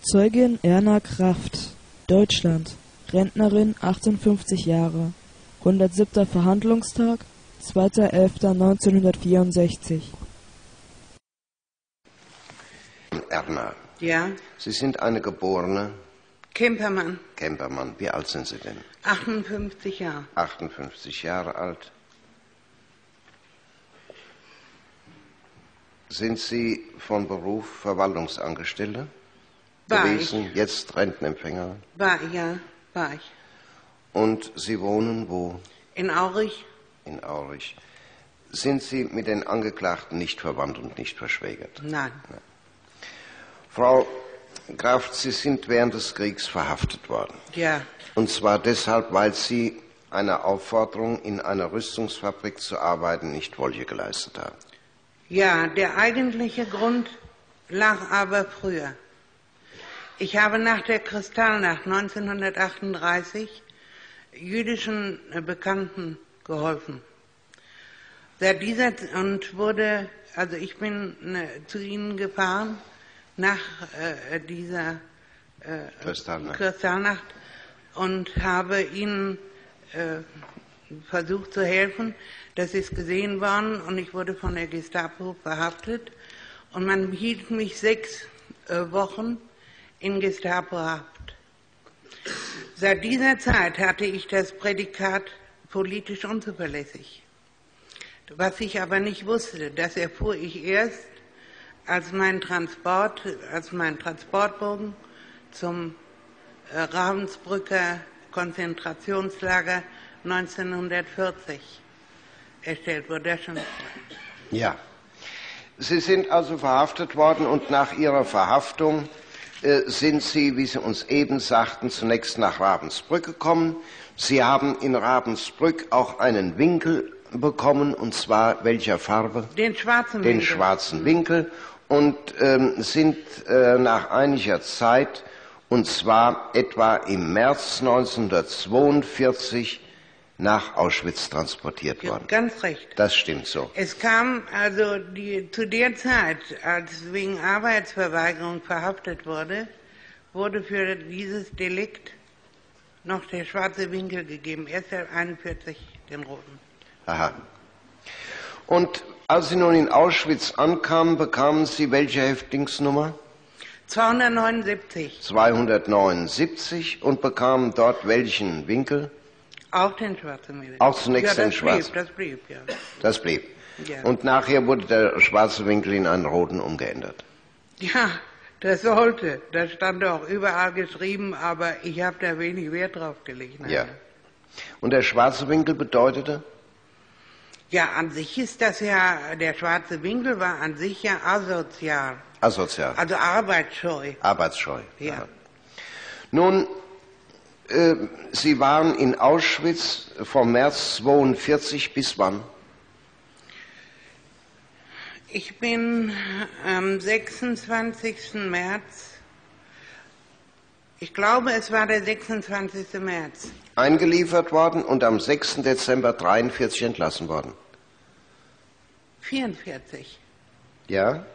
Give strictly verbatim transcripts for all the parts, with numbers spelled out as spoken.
Zeugin Erna Kraft, Deutschland, Rentnerin, achtundfünfzig Jahre, hundertsiebter Verhandlungstag, zweiter elfter neunzehnhundertvierundsechzig. Erna. Ja, Sie sind eine geborene Kempermann, Kempermann. Wie alt sind Sie denn? achtundfünfzig Jahre. achtundfünfzig Jahre alt. Sind Sie von Beruf Verwaltungsangestellte War gewesen, jetzt Rentenempfänger? War, ja, war ich. Und Sie wohnen wo? In Aurich? In Aurich. Sind Sie mit den Angeklagten nicht verwandt und nicht verschwägert? Nein. Nein. Frau Kraft, Sie sind während des Kriegs verhaftet worden. Ja. Und zwar deshalb, weil Sie einer Aufforderung, in einer Rüstungsfabrik zu arbeiten, nicht Folge geleistet haben. Ja, der eigentliche Grund lag aber früher. Ich habe nach der Kristallnacht neunzehnhundertachtunddreißig jüdischen Bekannten geholfen. Seit dieser und wurde, also ich bin ne, zu ihnen gefahren nach äh, dieser äh, Kristallnacht. Kristallnacht und habe ihnen äh, versucht zu helfen. Das ist gesehen worden und ich wurde von der Gestapo verhaftet und man hielt mich sechs äh, Wochen in Gestapohaft. Seit dieser Zeit hatte ich das Prädikat politisch unzuverlässig. Was ich aber nicht wusste, das erfuhr ich erst, als mein Transport, als mein Transportbogen zum äh, Ravensbrücker Konzentrationslager neunzehnhundertvierzig erstellt wurde. Schon. Ja. Sie sind also verhaftet worden und nach Ihrer Verhaftung äh, sind Sie, wie Sie uns eben sagten, zunächst nach Ravensbrück gekommen. Sie haben in Ravensbrück auch einen Winkel bekommen, und zwar welcher Farbe? Den schwarzen Den Winkel. schwarzen Winkel. Und ähm, sind äh, nach einiger Zeit, und zwar etwa im März neunzehnhundertzweiundvierzig, nach Auschwitz transportiert Ja, worden. ganz recht. Das stimmt so. Es kam also die, zu der Zeit, als wegen Arbeitsverweigerung verhaftet wurde, wurde für dieses Delikt noch der schwarze Winkel gegeben. Erst der einundvierzig den roten. Aha. Und als Sie nun in Auschwitz ankamen, bekamen Sie welche Häftlingsnummer? zweihundertneunundsiebzig. zweihundertneunundsiebzig und bekamen dort welchen Winkel? Auch den schwarzen Winkel. Auch zunächst ja, den das schwarzen. Blieb, das blieb, ja. Das blieb. Ja. Und nachher wurde der schwarze Winkel in einen roten umgeändert. Ja, das sollte. Das stand auch überall geschrieben, aber ich habe da wenig Wert drauf gelegt. Nein. Ja. Und der schwarze Winkel bedeutete? Ja, an sich ist das ja, der schwarze Winkel war an sich ja asozial. Asozial. Also arbeitsscheu. Arbeitsscheu. Ja. Aha. Nun, äh, Sie waren in Auschwitz vom März zweiundvierzig bis wann? Ich bin am sechsundzwanzigsten März, ich glaube, es war der sechsundzwanzigste März. Eingeliefert worden und am sechsten Dezember dreiundvierzig entlassen worden. vierundvierzig. Ja.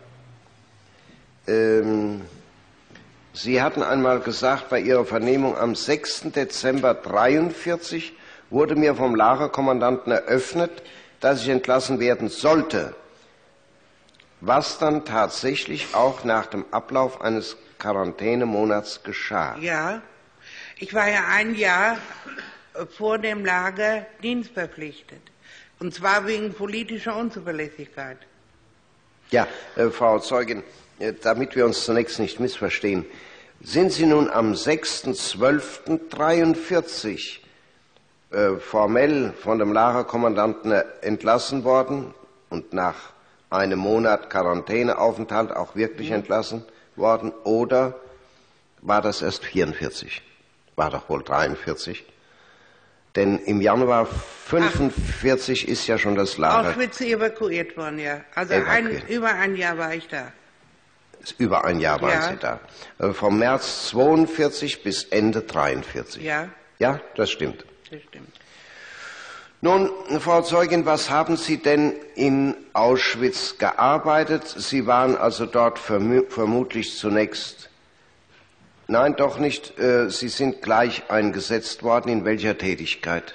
Ähm, Sie hatten einmal gesagt, bei Ihrer Vernehmung am sechsten Dezember dreiundvierzig wurde mir vom Lagerkommandanten eröffnet, dass ich entlassen werden sollte, was dann tatsächlich auch nach dem Ablauf eines Quarantänemonats geschah. Ja, ich war ja ein Jahr vor dem Lager dienstverpflichtet. Und zwar wegen politischer Unzuverlässigkeit. Ja, äh, Frau Zeugin, äh, damit wir uns zunächst nicht missverstehen, sind Sie nun am sechsten zwölften dreiundvierzig äh, formell von dem Lagerkommandanten entlassen worden und nach einem Monat Quarantäneaufenthalt auch wirklich mhm. entlassen worden, oder war das erst vierundvierzig? War doch wohl dreiundvierzig? Denn im Januar fünfundvierzig Ach, ist ja schon das Lager. Auschwitz evakuiert worden, ja. Also ein, über ein Jahr war ich da. Über ein Jahr waren ja. Sie da. Also vom März zweiundvierzig bis Ende dreiundvierzig. Ja. Ja, das stimmt. Das stimmt. Nun, Frau Zeugin, was haben Sie denn in Auschwitz gearbeitet? Sie waren also dort verm vermutlich zunächst Nein, doch nicht. Sie sind gleich eingesetzt worden. In welcher Tätigkeit?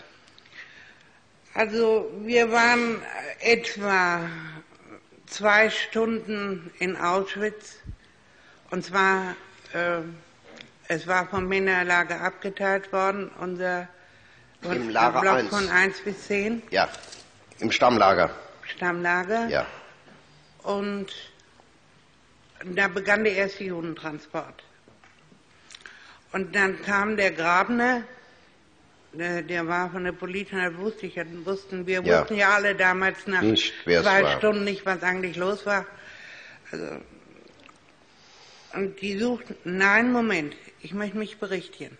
Also wir waren etwa zwei Stunden in Auschwitz. Und zwar, äh, es war vom Männerlager abgeteilt worden, unser Im Lager Block eins. von eins bis zehn. Ja, im Stammlager. Stammlager. Ja. Und da begann der erste Judentransport. Und dann kam der Grabner, der, der war von der Polizei, das wusste ich, wussten, wir Ja. wussten ja alle damals nach Nicht, wer es zwei war. Stunden nicht, was eigentlich los war. Also, und die suchten, nein, Moment, ich möchte mich berichtigen.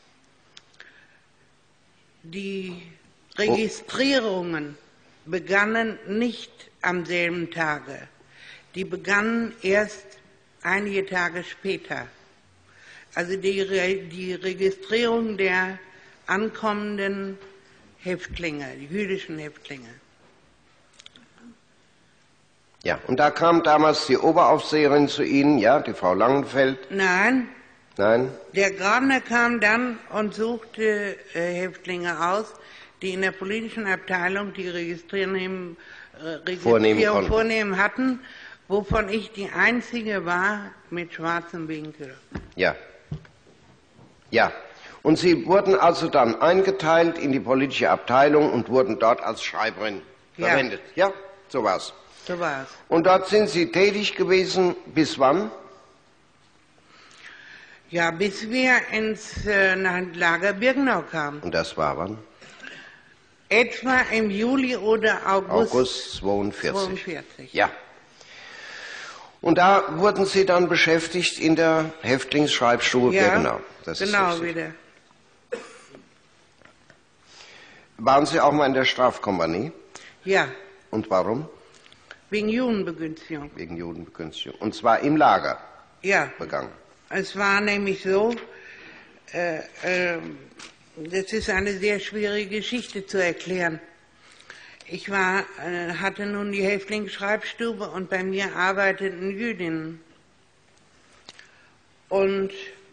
Die Registrierungen begannen nicht am selben Tage. Die begannen erst einige Tage später. Also die, Re die Registrierung der ankommenden Häftlinge, die jüdischen Häftlinge. Ja, und da kam damals die Oberaufseherin zu Ihnen, ja, die Frau Langenfeld. Nein, Nein? der Grabner kam dann und suchte äh, Häftlinge aus, die in der politischen Abteilung die Registrierung, äh, Registrierung vornehmen, vornehmen hatten, wovon ich die einzige war mit schwarzem Winkel. Ja. Ja. Und Sie wurden also dann eingeteilt in die politische Abteilung und wurden dort als Schreiberin Ja. verwendet. Ja, so war's. So war's. Und dort sind Sie tätig gewesen bis wann? Ja, bis wir ins äh, nach Lager Birkenau kamen. Und das war wann? Etwa im Juli oder August, August zweiundvierzig. zweiundvierzig. Ja. Und da wurden Sie dann beschäftigt in der Häftlingsschreibstube Ja, Birkenau. Das ist genau richtig. wieder. Waren Sie auch mal in der Strafkompanie? Ja, Und warum? wegen Judenbegünstigung. Wegen Judenbegünstigung. Und zwar im Lager Ja, begangen. es war nämlich so, äh, äh, das ist eine sehr schwierige Geschichte zu erklären. Ich war, äh, hatte nun die Häftlingsschreibstube und bei mir arbeiteten Jüdinnen. Und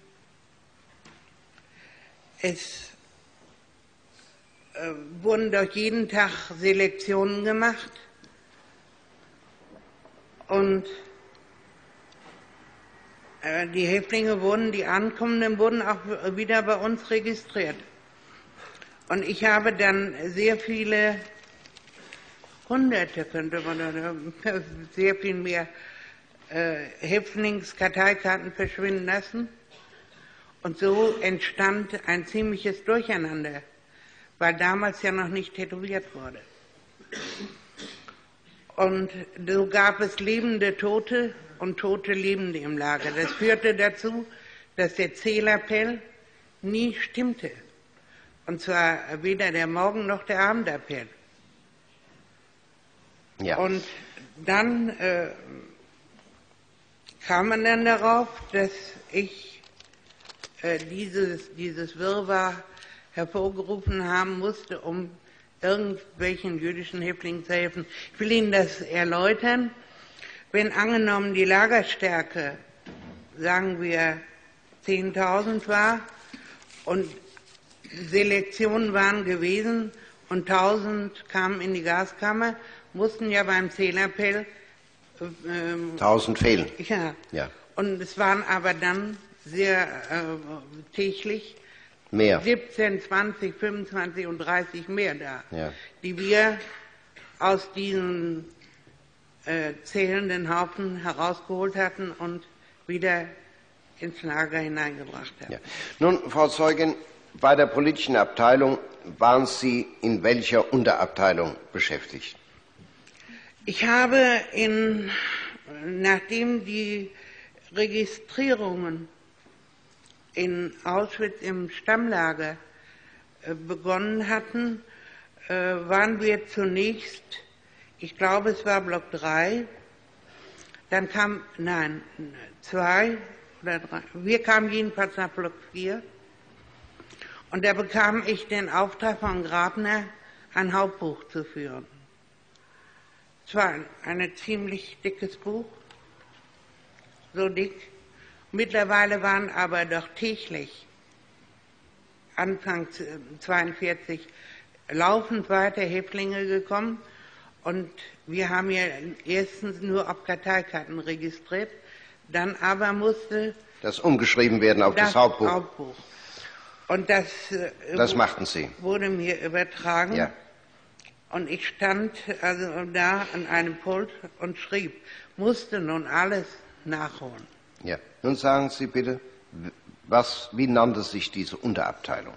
es äh, wurden doch jeden Tag Selektionen gemacht. Und äh, die Häftlinge wurden, die Ankommenden wurden auch wieder bei uns registriert. Und ich habe dann sehr viele, Hunderte könnte man, oder sehr viel mehr äh, Häftlingskarteikarten verschwinden lassen. Und so entstand ein ziemliches Durcheinander, weil damals ja noch nicht tätowiert wurde. Und so gab es lebende Tote und tote Lebende im Lager. Das führte dazu, dass der Zählappell nie stimmte. Und zwar weder der Morgen- noch der Abendappell. Ja. Und dann äh, kam man dann darauf, dass ich äh, dieses, dieses Wirrwarr hervorgerufen haben musste, um irgendwelchen jüdischen Häftlingen zu helfen. Ich will Ihnen das erläutern. Wenn angenommen die Lagerstärke, sagen wir, zehntausend war und Selektionen waren gewesen und tausend kamen in die Gaskammer, mussten ja beim Zählappell ähm, Tausend fehlen. ja. Ja. Und es waren aber dann sehr äh, täglich Mehr. siebzehn, zwanzig, fünfundzwanzig und dreißig mehr da, Ja. die wir aus diesen äh, zählenden Haufen herausgeholt hatten und wieder ins Lager hineingebracht haben. Ja. Nun, Frau Zeugin, bei der politischen Abteilung waren Sie in welcher Unterabteilung beschäftigt? Ich habe, in, nachdem die Registrierungen in Auschwitz im Stammlager äh, begonnen hatten, äh, waren wir zunächst, ich glaube es war Block drei, dann kam, nein, zwei oder drei, wir kamen jedenfalls nach Block vier und da bekam ich den Auftrag von Grabner, ein Hauptbuch zu führen. Es war ein, ein ziemlich dickes Buch, so dick. Mittlerweile waren aber doch täglich, Anfang zweiundvierzig, laufend weiter Häftlinge gekommen. Und wir haben ja erstens nur auf Karteikarten registriert, dann aber musste das umgeschrieben werden auf das, das Hauptbuch. Hauptbuch. Und das, das machten Sie. Wurde mir übertragen. Ja. Und ich stand also da an einem Pult und schrieb, musste nun alles nachholen. Ja. Nun sagen Sie bitte, was, wie nannte sich diese Unterabteilung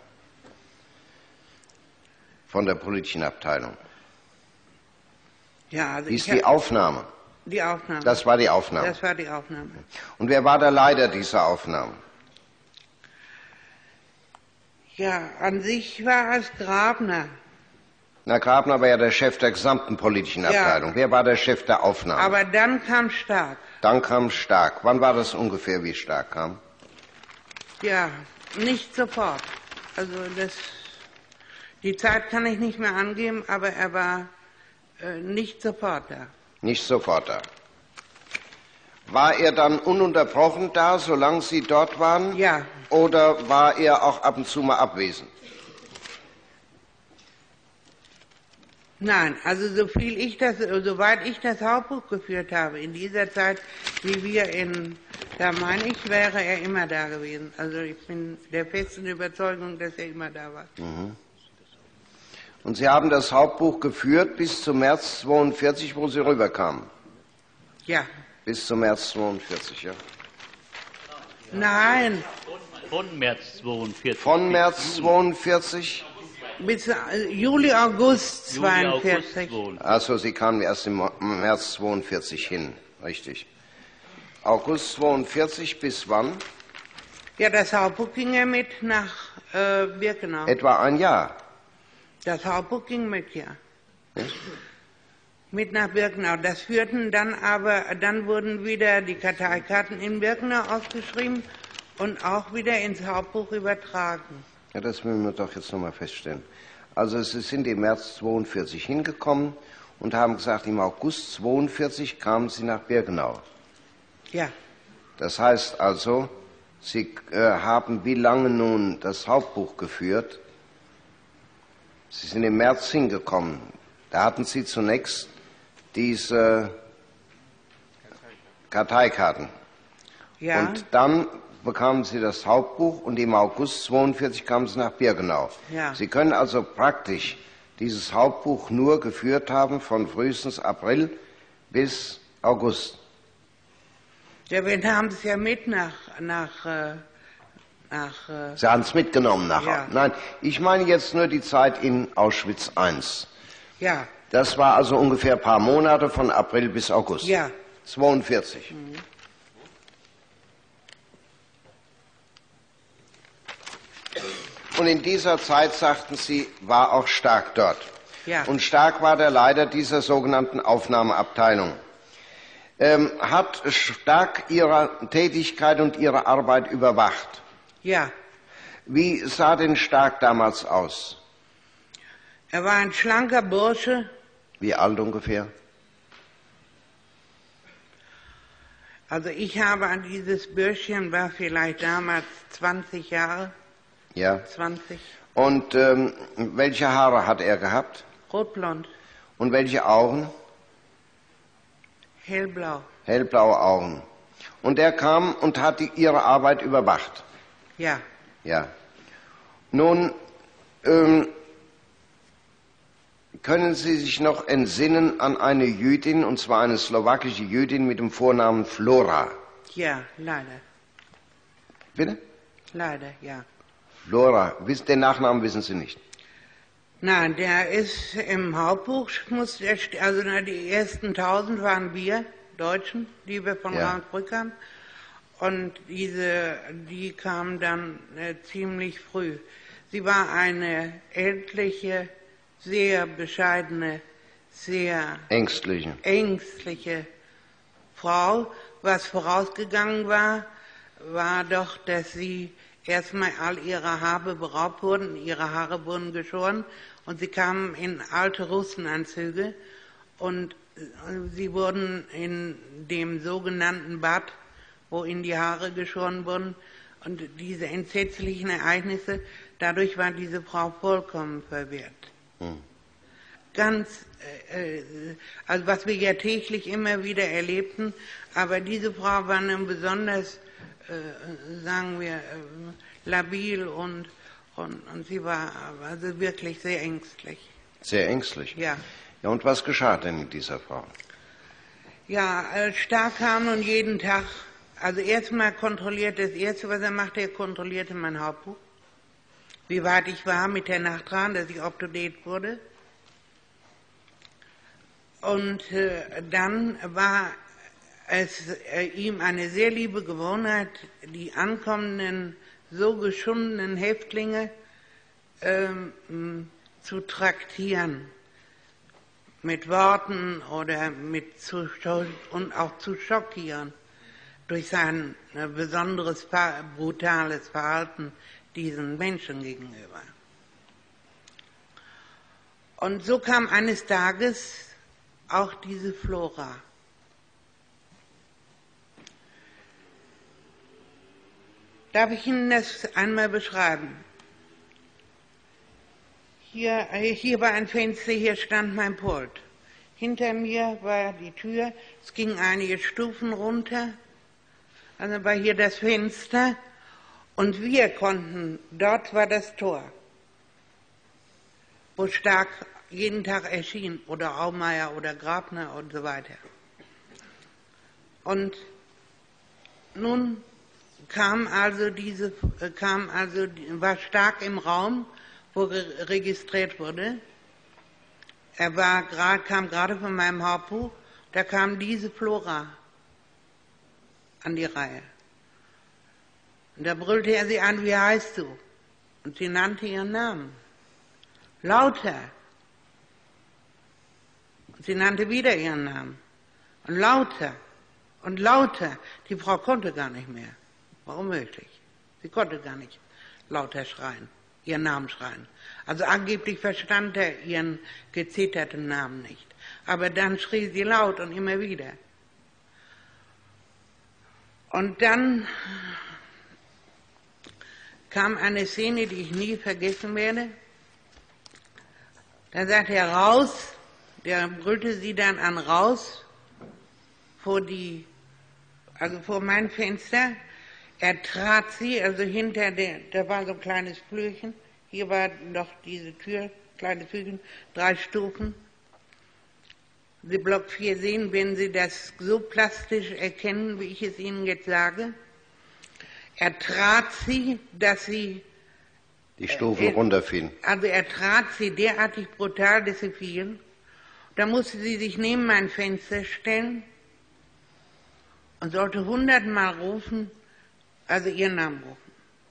von der politischen Abteilung? Ja, also wie ist die Aufnahme? Die Aufnahme. Das war die Aufnahme. Das war die Aufnahme. Und wer war der Leiter dieser Aufnahme? Ja, an sich war es Grabner. Na, Grabner war ja der Chef der gesamten politischen Abteilung. Ja. Wer war der Chef der Aufnahme? Aber dann kam Stark. Dann kam Stark. Wann war das ungefähr, wie Stark kam? Ja, nicht sofort. Also das, die Zeit kann ich nicht mehr angeben, aber er war äh, nicht sofort da. Nicht sofort da. War er dann ununterbrochen da, solange Sie dort waren? Ja. Oder war er auch ab und zu mal abwesend? Nein, also so viel ich das, soweit ich das Hauptbuch geführt habe, in dieser Zeit, wie wir in, da meine ich, wäre er immer da gewesen. Also ich bin der festen Überzeugung, dass er immer da war. Mhm. Und Sie haben das Hauptbuch geführt bis zum März zweiundvierzig, wo Sie rüberkamen? Ja. Bis zum März zweiundvierzig, ja? Nein. Von März zweiundvierzig. Von März zweiundvierzig? Bis Juli, August zweiundvierzig. Also Sie kamen erst im März zweiundvierzig hin, richtig. August zweiundvierzig bis wann? Ja, das Hauptbuch ging ja mit nach äh, Birkenau. Etwa ein Jahr? Das Hauptbuch ging mit, ja. ja. Mit nach Birkenau. Das führten dann aber, dann wurden wieder die Karteikarten in Birkenau ausgeschrieben und auch wieder ins Hauptbuch übertragen. Ja, das müssen wir doch jetzt nochmal feststellen. Also Sie sind im März zweiundvierzig hingekommen und haben gesagt, im August zweiundvierzig kamen Sie nach Birkenau. Ja. Das heißt also, Sie äh, haben wie lange nun das Hauptbuch geführt? Sie sind im März hingekommen. Da hatten Sie zunächst diese Karteikarten. Ja. Und dann bekamen Sie das Hauptbuch und im August zweiundvierzig kamen Sie nach Birkenau. Ja. Sie können also praktisch dieses Hauptbuch nur geführt haben von frühestens April bis August. Ja, wir haben es ja mit nach... nach äh, nach äh Sie haben es mitgenommen nachher? Ja. Nein, ich meine jetzt nur die Zeit in Auschwitz eins. Ja. Das war also ungefähr ein paar Monate von April bis August. Ja. zweiundvierzig. Mhm. Und in dieser Zeit, sagten Sie, war auch Stark dort. Ja. Und Stark war der Leiter dieser sogenannten Aufnahmeabteilung. Ähm, hat Stark Ihre Tätigkeit und Ihre Arbeit überwacht? Ja. Wie sah denn Stark damals aus? Er war ein schlanker Bursche. Wie alt ungefähr? Also ich habe an dieses Bürschchen, war vielleicht damals zwanzig Jahre. Ja. zwanzig. Und ähm, welche Haare hat er gehabt? Rotblond. Und welche Augen? Hellblau. Hellblaue Augen. Und er kam und hat die, Ihre Arbeit überwacht? Ja. Ja. Nun, ähm, können Sie sich noch entsinnen an eine Jüdin, und zwar eine slowakische Jüdin mit dem Vornamen Flora? Ja, leider. Bitte? Leider, ja. Flora, den Nachnamen wissen Sie nicht? Nein, der ist im Hauptbuch, muss der, also na, die ersten tausend waren wir Deutschen, die wir von ja. Ravensbrück kamen. Und diese, die kam dann äh, ziemlich früh. Sie war eine ältliche, sehr bescheidene, sehr ängstliche. ängstliche Frau. Was vorausgegangen war, war doch, dass sie erstmal all ihrer Habe beraubt wurden, ihre Haare wurden geschoren und sie kamen in alte Russenanzüge und sie wurden in dem sogenannten Bad wo ihnen die Haare geschoren wurden. Und diese entsetzlichen Ereignisse, dadurch war diese Frau vollkommen verwirrt. Hm. Ganz, äh, also was wir ja täglich immer wieder erlebten, aber diese Frau war nun besonders, äh, sagen wir, äh, labil und, und, und sie war also wirklich sehr ängstlich. Sehr ängstlich? Ja. Ja, und was geschah denn mit dieser Frau? Ja, äh, Stark kam nun jeden Tag, also erstmal kontrolliert, das Erste, was er machte, er kontrollierte mein Hauptbuch, wie weit ich war mit der Nachtragen, dass ich up-to-date wurde. Und äh, dann war es äh, ihm eine sehr liebe Gewohnheit, die ankommenden, so geschundenen Häftlinge ähm, zu traktieren. Mit Worten oder mit zu, und auch zu schockieren durch sein äh, besonderes, brutales Verhalten diesen Menschen gegenüber. Und so kam eines Tages auch diese Flora. Darf ich Ihnen das einmal beschreiben? Hier, hier war ein Fenster, hier stand mein Pult. Hinter mir war die Tür, es ging einige Stufen runter, also war hier das Fenster und wir konnten, dort war das Tor, wo Stark jeden Tag erschien, oder Aumeier oder Grabner und so weiter. Und nun kam also diese, kam also, war Stark im Raum, wo registriert wurde. Er war grad, kam gerade von meinem Hauptbuch, da kam diese Flora an die Reihe. Und da brüllte er sie an, wie heißt du? Und sie nannte ihren Namen. Lauter. Und sie nannte wieder ihren Namen. Und lauter. Und lauter. Die Frau konnte gar nicht mehr. War unmöglich. Sie konnte gar nicht lauter schreien, ihren Namen schreien. Also angeblich verstand er ihren gezitterten Namen nicht. Aber dann schrie sie laut und immer wieder. Und dann kam eine Szene, die ich nie vergessen werde. Da sagte er raus, der brüllte sie dann an raus vor die, also vor mein Fenster. Er trat sie, also hinter der, da war so ein kleines Flürchen, hier war noch diese Tür, kleine Türchen, drei Stufen. Sie Block vier sehen, wenn Sie das so plastisch erkennen, wie ich es Ihnen jetzt sage. Er trat sie, dass sie... Die Stufen äh, runterfielen. Also er trat sie derartig brutal, dass sie fielen. Da musste sie sich neben mein Fenster stellen und sollte hundertmal rufen, also ihren Namen rufen.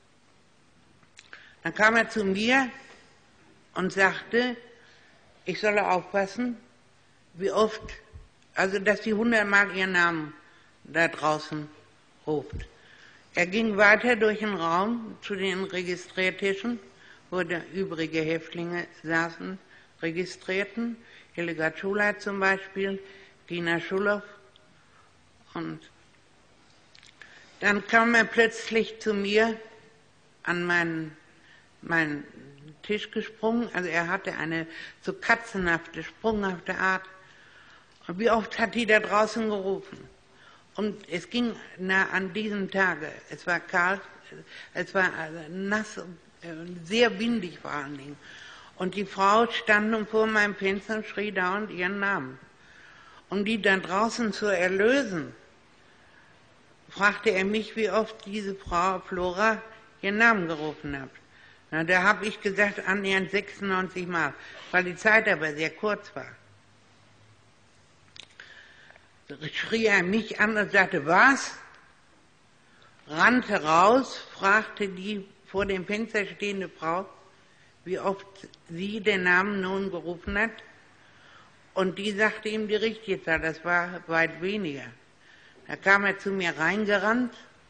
Dann kam er zu mir und sagte, ich solle aufpassen, wie oft, also dass sie hundertmal ihren Namen da draußen ruft. Er ging weiter durch den Raum zu den Registriertischen, wo die übrige Häftlinge saßen, registrierten, Hildegard Schulheit zum Beispiel, Gina Schulhoff. Und dann kam er plötzlich zu mir an meinen, meinen Tisch gesprungen, also er hatte eine so katzenhafte, sprunghafte Art. Und wie oft hat die da draußen gerufen? Und es ging na, an diesem Tage, es war kalt, es war nass, sehr windig vor allen Dingen. Und die Frau stand nun vor meinem Fenster und schrie dauernd ihren Namen. Um die dann draußen zu erlösen, fragte er mich, wie oft diese Frau Flora ihren Namen gerufen hat. Na, da habe ich gesagt, annähernd sechsundneunzig Mal, weil die Zeit aber sehr kurz war. Schrie er mich an und sagte, was? Rannte raus, fragte die vor dem Fenster stehende Frau, wie oft sie den Namen nun gerufen hat. Und die sagte ihm die richtige Zahl, das war weit weniger. Da kam er zu mir reingerannt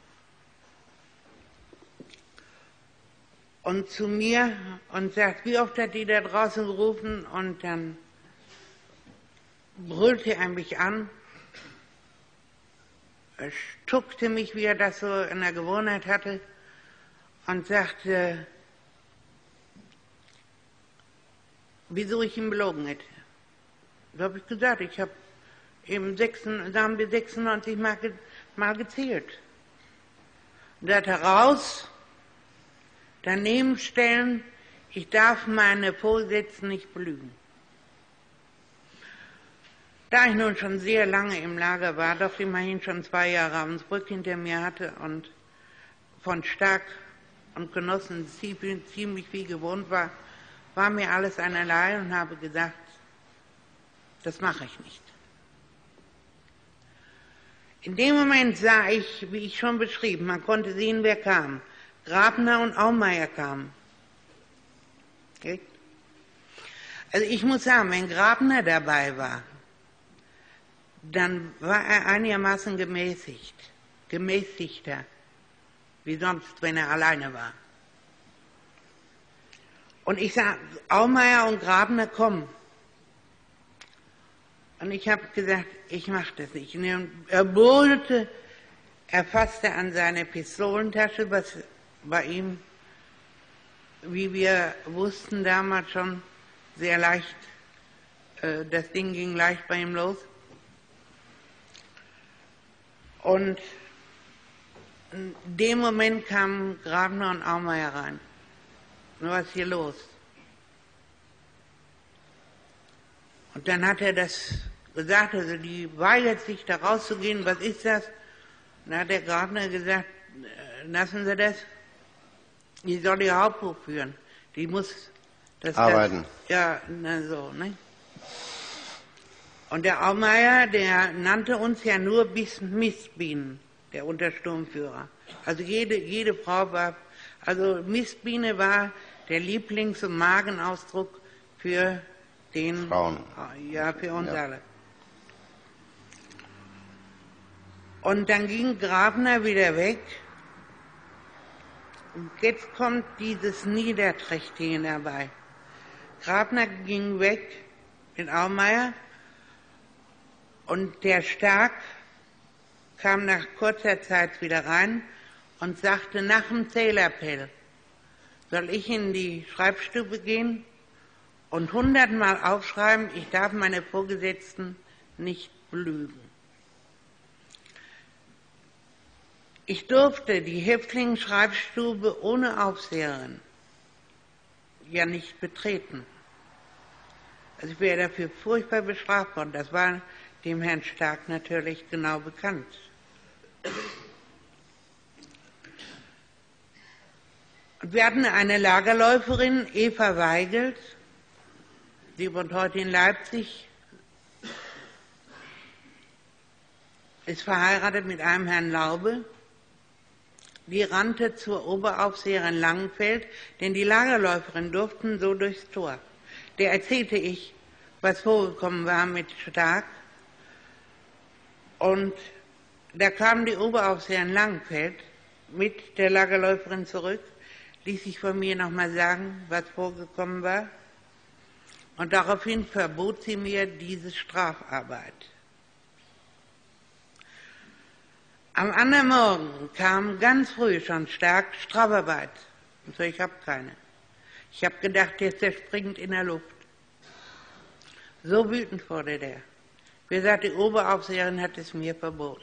und zu mir und sagt, wie oft hat die da draußen gerufen? Und dann brüllte er mich an. stuckte mich, wie er das so in der Gewohnheit hatte, und sagte, wieso ich ihn belogen hätte. Da habe ich gesagt, ich habe eben da haben wir sechsundneunzig Mal, ge, mal gezählt. Und da hat er raus, daneben stellen, ich darf meine Vorgesetzten nicht belügen. Da ich nun schon sehr lange im Lager war, doch immerhin schon zwei Jahre Ravensbrück hinter mir hatte und von Stark und Genossen ziemlich viel gewohnt war, war mir alles einerlei und habe gesagt, das mache ich nicht. In dem Moment sah ich, wie ich schon beschrieben, man konnte sehen, wer kam. Grabner und Aumeier kamen. Okay? Also ich muss sagen, wenn Grabner dabei war, dann war er einigermaßen gemäßigt, gemäßigter, wie sonst, wenn er alleine war. Und ich sah, Aumeier und Grabner kommen. Und ich habe gesagt, ich mache das nicht. Und er brüllte, er fasste an seine Pistolentasche, was bei ihm, wie wir wussten damals schon, sehr leicht, äh, das Ding ging leicht bei ihm los. Und in dem Moment kamen Grabner und Aumeier rein. Und was ist hier los? Und dann hat er das gesagt, also die weigert sich da rauszugehen, was ist das? Und dann hat der Grabner gesagt, lassen Sie das, die soll ihr Hauptbuch führen, die muss das arbeiten. Das, ja, na so, ne? Und der Aumeier, der nannte uns ja nur Mistbienen, der Untersturmführer. Also jede, jede Frau war, also Mistbiene war der Lieblings- und Magenausdruck für den Frauen. Ja, für uns ja. alle. Und dann ging Grabner wieder weg. Und jetzt kommt dieses Niederträchtige dabei. Grabner ging weg mit Aumeier und der Stark kam nach kurzer Zeit wieder rein und sagte, nach dem Zählappell soll ich in die Schreibstube gehen und hundertmal aufschreiben, ich darf meine Vorgesetzten nicht belügen. Ich durfte die Häftlingsschreibstube ohne Aufseherin ja nicht betreten. Also ich wäre dafür furchtbar bestraft worden. Das war dem Herrn Stark natürlich genau bekannt. Und wir hatten eine Lagerläuferin, Eva Weigelt, die wohnt heute in Leipzig, ist verheiratet mit einem Herrn Laube. Die rannte zur Oberaufseherin Langenfeld, denn die Lagerläuferin durften so durchs Tor. Der erzählte ich, was vorgekommen war mit Stark. Und da kam die Oberaufseherin Langenfeld mit der Lagerläuferin zurück, ließ sich von mir nochmal sagen, was vorgekommen war. Und daraufhin verbot sie mir diese Strafarbeit. Am anderen Morgen kam ganz früh schon Stark Strafarbeit. Und so, ich habe keine. Ich habe gedacht, der zerspringt in der Luft. So wütend wurde der. Wie gesagt, die Oberaufseherin hat es mir verboten.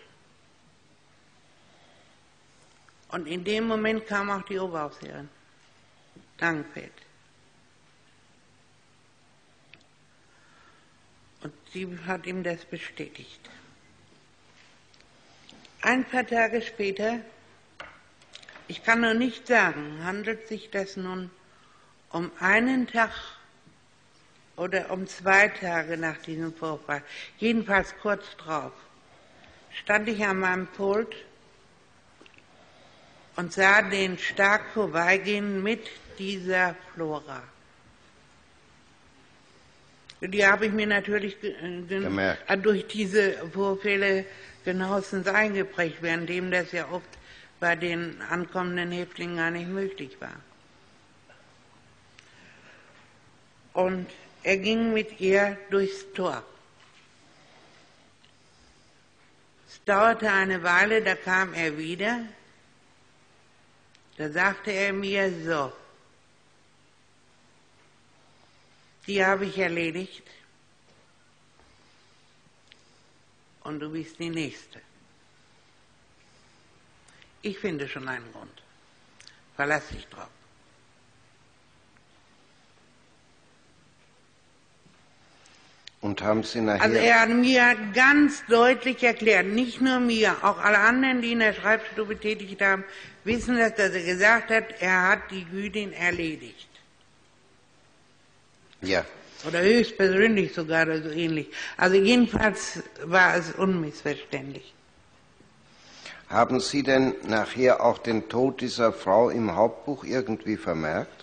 Und in dem Moment kam auch die Oberaufseherin, Langenfeld. Und sie hat ihm das bestätigt. Ein paar Tage später, ich kann nur nicht sagen, handelt sich das nun um einen Tag oder um zwei Tage nach diesem Vorfall, jedenfalls kurz drauf, stand ich an meinem Pult und sah den Stark vorbeigehen mit dieser Flora. Die habe ich mir natürlich gemerkt. durch diese Vorfälle genauestens eingeprägt, währenddem das ja oft bei den ankommenden Häftlingen gar nicht möglich war. Und er ging mit ihr durchs Tor. Es dauerte eine Weile, da kam er wieder. Da sagte er mir so, die habe ich erledigt und du bist die Nächste. Ich finde schon einen Grund. Verlass dich drauf. Und haben Sie nachher... Also er hat mir ganz deutlich erklärt, nicht nur mir, auch alle anderen, die in der Schreibstube tätig haben, wissen das, dass er gesagt hat, er hat die Jüdin erledigt. Ja. Oder höchstpersönlich sogar oder so ähnlich. Also jedenfalls war es unmissverständlich. Haben Sie denn nachher auch den Tod dieser Frau im Hauptbuch irgendwie vermerkt?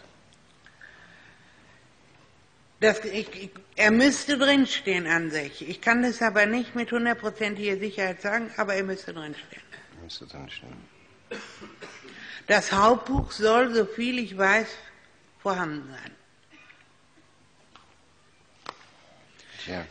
Das, ich, ich, er müsste drinstehen an sich. Ich kann das aber nicht mit hundertprozentiger Sicherheit sagen, aber er müsste drinstehen. Müsste drinstehen. Das Hauptbuch soll, so viel ich weiß, vorhanden sein. Tja.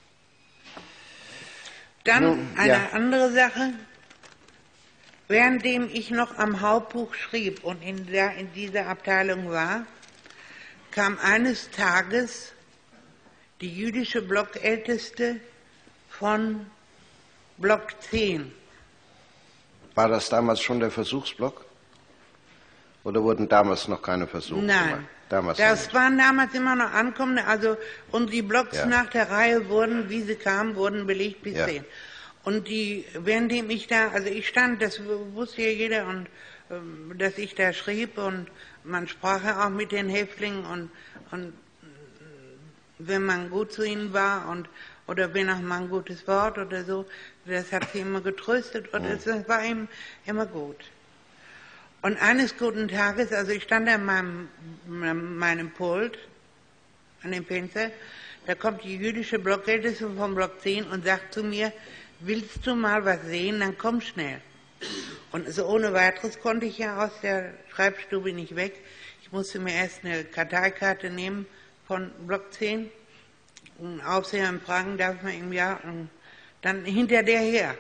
Dann Nun, eine ja. andere Sache. Währenddem ich noch am Hauptbuch schrieb und in, der, in dieser Abteilung war, kam eines Tages die jüdische Blockälteste von Block zehn. War das damals schon der Versuchsblock? Oder wurden damals noch keine Versuche Nein, gemacht? Damals das waren damals immer noch Ankommende, also und die Blocks Ja. nach der Reihe wurden, wie sie kamen, wurden belegt bis Ja. zehn. Und die, währenddem ich da, also ich stand, das wusste ja jeder, und ähm, dass ich da schrieb, und man sprach ja auch mit den Häftlingen, und, und wenn man gut zu ihnen war, und oder wenn auch mal ein gutes Wort oder so, das hat sie immer getröstet, und es mhm. war ihm immer gut. Und eines guten Tages, also ich stand an meinem, meinem Pult, an dem Fenster, da kommt die jüdische Blockälteste vom Block zehn und sagt zu mir, willst du mal was sehen, dann komm schnell. Und so ohne weiteres konnte ich ja aus der Schreibstube nicht weg. Ich musste mir erst eine Karteikarte nehmen von Block zehn. Ein Aufseher in Pragen darf man im Jahr, und dann hinter der her.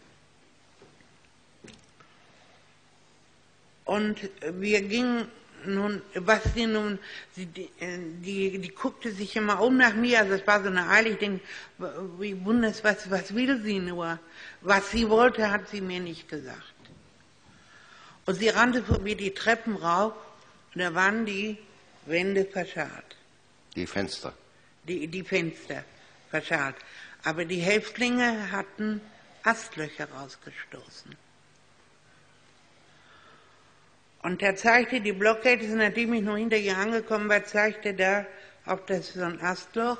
Und wir gingen nun, was sie nun, sie, die, die, die guckte sich immer um nach mir, also es war so eine Eile, ich denke, wie wunders, was, was will sie nur? Was sie wollte, hat sie mir nicht gesagt. Und sie rannte vor mir die Treppen rauf, und da waren die Wände verschalt. Die Fenster? Die, die Fenster verschalt. Aber die Häftlinge hatten Astlöcher rausgestoßen. Und da zeigte die Blockälteste, nachdem ich noch hinter ihr angekommen war, zeigte da auf das so ein Astloch.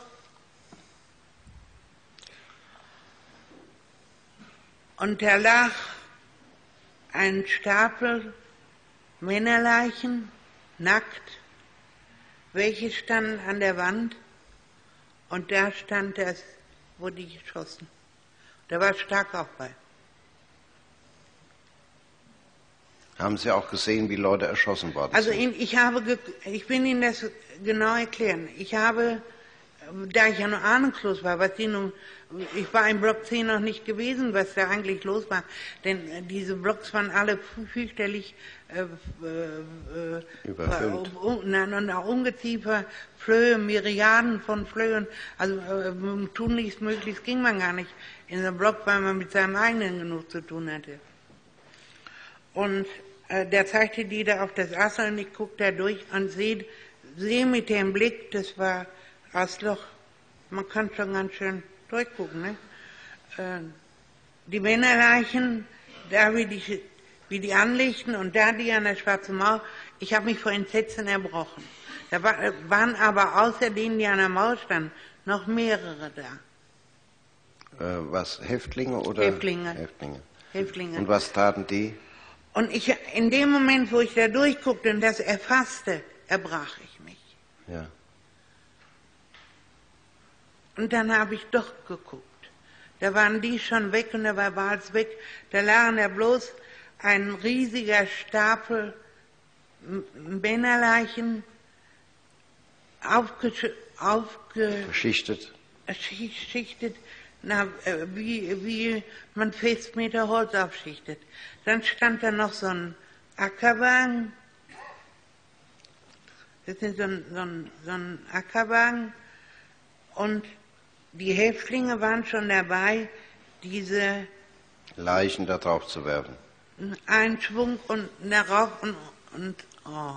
Und da lag ein Stapel Männerleichen, nackt, welche standen an der Wand, und da stand das, wo die geschossen. Da war stark auch bei. Haben Sie auch gesehen, wie Leute erschossen worden Also sind? in, ich habe, ich will Ihnen das genau erklären. Ich habe, da ich ja noch ahnungslos war, was die nun, ich war im Block zehn noch nicht gewesen, was da eigentlich los war, denn diese Blocks waren alle fürchterlich äh, äh, Überfüllt. Äh, und auch Ungeziefer, Flöhe, Myriaden von Flöhen, also äh, tunlichst möglichst ging man gar nicht in so einen Block, weil man mit seinem eigenen genug zu tun hatte. Und äh, der zeigte die da auf das Asser, und ich guckte da durch und sehe seh mit dem Blick, das war Astloch, man kann schon ganz schön durchgucken, ne? Äh, die Männerleichen, da wie die, wie die anlegten, und da die an der Schwarzen Mauer, ich habe mich vor Entsetzen erbrochen. Da war, waren aber außer denen, die an der Mauer standen, noch mehrere da. Äh, was, Häftlinge oder? Häftlinge. Häftlinge. Häftlinge. Und was taten die? Und ich, in dem Moment, wo ich da durchguckte und das erfasste, erbrach ich mich. Ja. Und dann habe ich doch geguckt. Da waren die schon weg, und da war alles weg. Da lagen da bloß ein riesiger Stapel Männerleichen, aufgeschichtet, Beschichtet. beschichtet, na, wie, wie man fünfzig Meter Holz aufschichtet. Dann stand da noch so ein Ackerwagen. Das ist so ein, so ein, so ein Ackerwagen. Und die Häftlinge waren schon dabei, diese Leichen da drauf zu werfen. Einschwung und darauf und, und oh,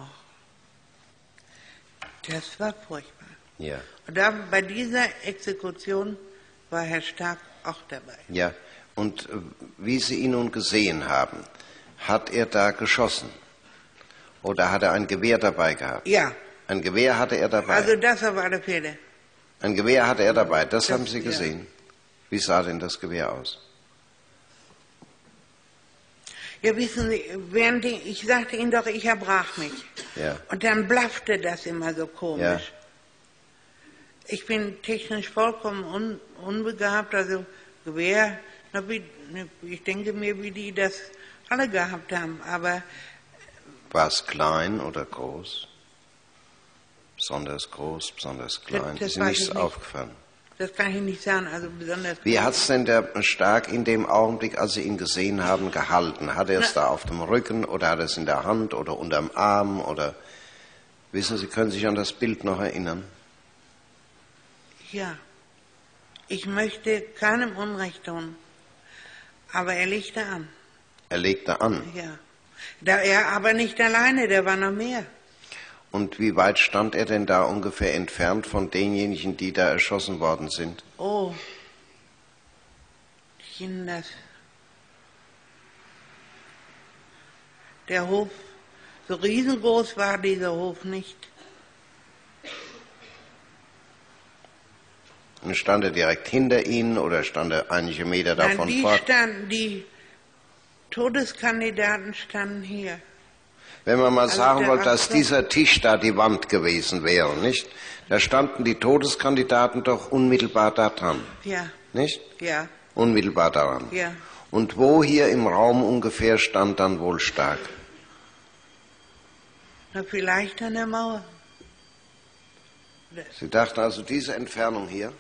das war furchtbar. Ja. Und da, bei dieser Exekution war Herr Stark auch dabei. Ja, und äh, wie Sie ihn nun gesehen haben, hat er da geschossen? Oder hat er ein Gewehr dabei gehabt? Ja. Ein Gewehr hatte er dabei? Also das auf alle Fälle. Ein Gewehr hatte er dabei, das, Das- haben Sie gesehen. ja. Wie sah denn das Gewehr aus? Ja, wissen Sie, während die, ich sagte Ihnen doch, ich erbrach mich. Ja. Und dann blaffte das immer so komisch. Ja. Ich bin technisch vollkommen un, unbegabt, also Gewehr, na, wie, ne, ich denke mir, wie die das alle gehabt haben, aber War es klein oder groß? Besonders groß, besonders klein? das Ist Ihnen weiß nichts ich nicht. aufgefallen? das kann ich nicht sagen, also besonders. Wie hat es denn der Stark in dem Augenblick, als Sie ihn gesehen haben, gehalten? Hat er es Na- da auf dem Rücken oder hat er es in der Hand oder unterm Arm? Oder wissen Sie, können Sie sich an das Bild noch erinnern? Ja, ich möchte keinem Unrecht tun, aber er legte an, Er legte an. ja. Da er aber nicht alleine, da war noch mehr. Und wie weit stand er denn da ungefähr entfernt von denjenigen, die da erschossen worden sind? Oh, Kinder. Der Hof, so riesengroß war dieser Hof nicht. Und stand er direkt hinter Ihnen oder stand er einige Meter Nein, davon die fort? standen, die Todeskandidaten standen hier. Wenn man mal Also sagen der wollte, dass Achtung- dieser Tisch da die Wand gewesen wäre, nicht? Da standen die Todeskandidaten doch unmittelbar da dran, Ja, nicht? ja, Unmittelbar daran. ja. Und wo hier im Raum ungefähr stand dann wohl Stark? Na, vielleicht an der Mauer. Sie dachten also, diese Entfernung hier,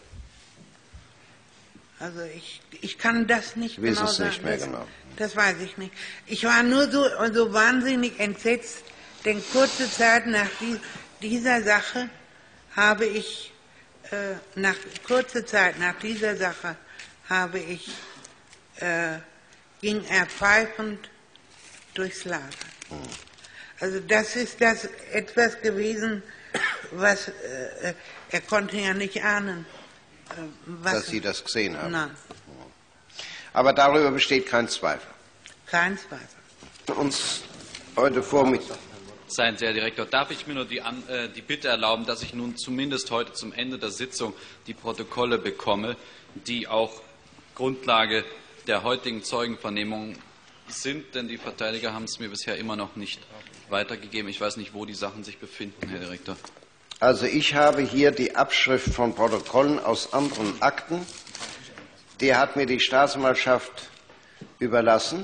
Also ich, ich kann das nicht Wissen genau es sagen. nicht mehr das, genau. Das weiß ich nicht. Ich war nur so, so wahnsinnig entsetzt, denn kurze Zeit nach die, dieser Sache habe ich, äh, nach kurze Zeit nach dieser Sache habe ich, äh, ging er pfeifend durchs Lager. Hm. Also das ist das etwas gewesen, was äh, er konnte ja nicht ahnen. äh, Was dass Sie das gesehen haben. Nein, Aber darüber besteht kein Zweifel. kein Zweifel. Uns heute Vormittag. Seien Sie, Herr Direktor, darf ich mir nur die, An äh, die Bitte erlauben, dass ich nun zumindest heute zum Ende der Sitzung die Protokolle bekomme, die auch Grundlage der heutigen Zeugenvernehmung sind, denn die Verteidiger haben es mir bisher immer noch nicht weitergegeben. Ich weiß nicht, wo die Sachen sich befinden, Herr Direktor. Also ich habe hier die Abschrift von Protokollen aus anderen Akten. Die hat mir die Staatsanwaltschaft überlassen.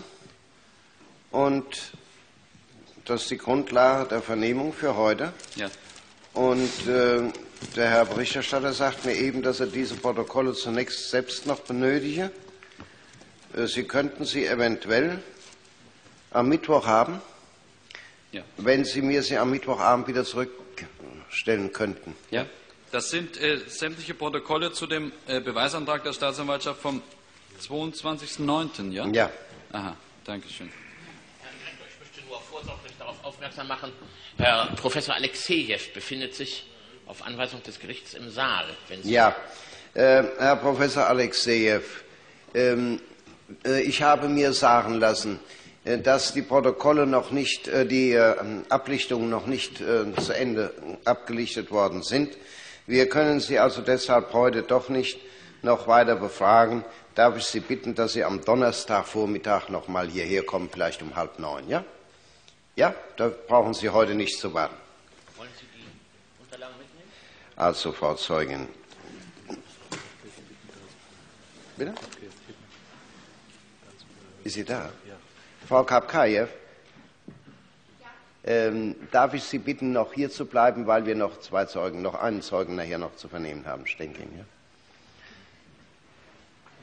Und das ist die Grundlage der Vernehmung für heute. Ja. Und äh, der Herr Berichterstatter sagt mir eben, dass er diese Protokolle zunächst selbst noch benötige. Äh, Sie könnten sie eventuell am Mittwoch haben, Ja. wenn Sie mir sie am Mittwochabend wieder zurückstellen könnten. Ja. Das sind äh, sämtliche Protokolle zu dem äh, Beweisantrag der Staatsanwaltschaft vom zweiundzwanzigsten neunten Ja? Ja. Aha, danke schön. Ich möchte nur vorsorglich darauf aufmerksam machen, Herr Professor Alexejew befindet sich auf Anweisung des Gerichts im Saal. Wenn Sie Ja, äh, Herr Professor Alexejew, ähm, äh, ich habe mir sagen lassen, äh, dass die Protokolle noch nicht, äh, die äh, Ablichtungen noch nicht äh, zu Ende abgelichtet worden sind. Wir können Sie also deshalb heute doch nicht noch weiter befragen. Darf ich Sie bitten, dass Sie am Donnerstagvormittag noch mal hierher kommen, vielleicht um halb neun, ja? Ja, da brauchen Sie heute nicht zu warten. wollen Sie die Unterlagen mitnehmen? Also, Frau Zeugin. Bitte? Ist sie da? Frau Kapkajew? Ähm, darf ich Sie bitten, noch hier zu bleiben, weil wir noch zwei Zeugen, noch einen Zeugen nachher noch zu vernehmen haben? Stenking, ja?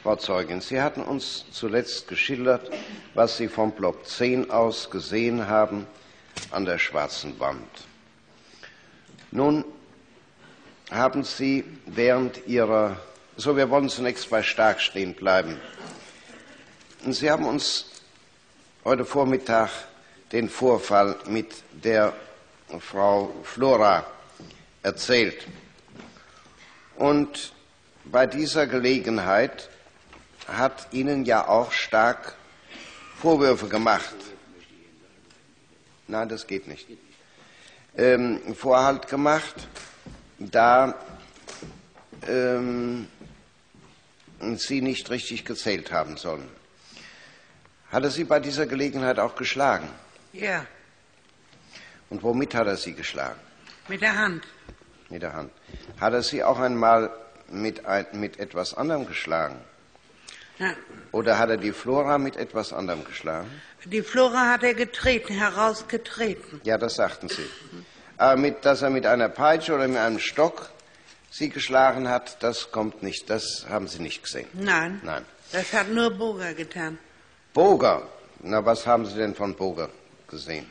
Frau Zeugin, Sie hatten uns zuletzt geschildert, was Sie vom Block zehn aus gesehen haben an der schwarzen Wand. Nun haben Sie während Ihrer, so wir wollen zunächst bei Stark stehen bleiben, und Sie haben uns heute Vormittag den Vorfall mit der Frau Flora erzählt. Und bei dieser Gelegenheit hat Ihnen ja auch Stark Vorwürfe gemacht. Nein, das geht nicht. Ähm, Vorhalt gemacht, da ähm, Sie nicht richtig gezählt haben sollen. Hat er Sie bei dieser Gelegenheit auch geschlagen? Ja. Und womit hat er Sie geschlagen? Mit der Hand. Mit der Hand. Hat er Sie auch einmal mit, ein, mit etwas anderem geschlagen? Ja. Oder hat er die Flora mit etwas anderem geschlagen? Die Flora hat er getreten, herausgetreten. Ja, das sagten Sie. Aber mit, dass er mit einer Peitsche oder mit einem Stock Sie geschlagen hat, das kommt nicht. Das haben Sie nicht gesehen. Nein. Nein. Das hat nur Boger getan. Boger. Na, was haben Sie denn von Boger gesehen?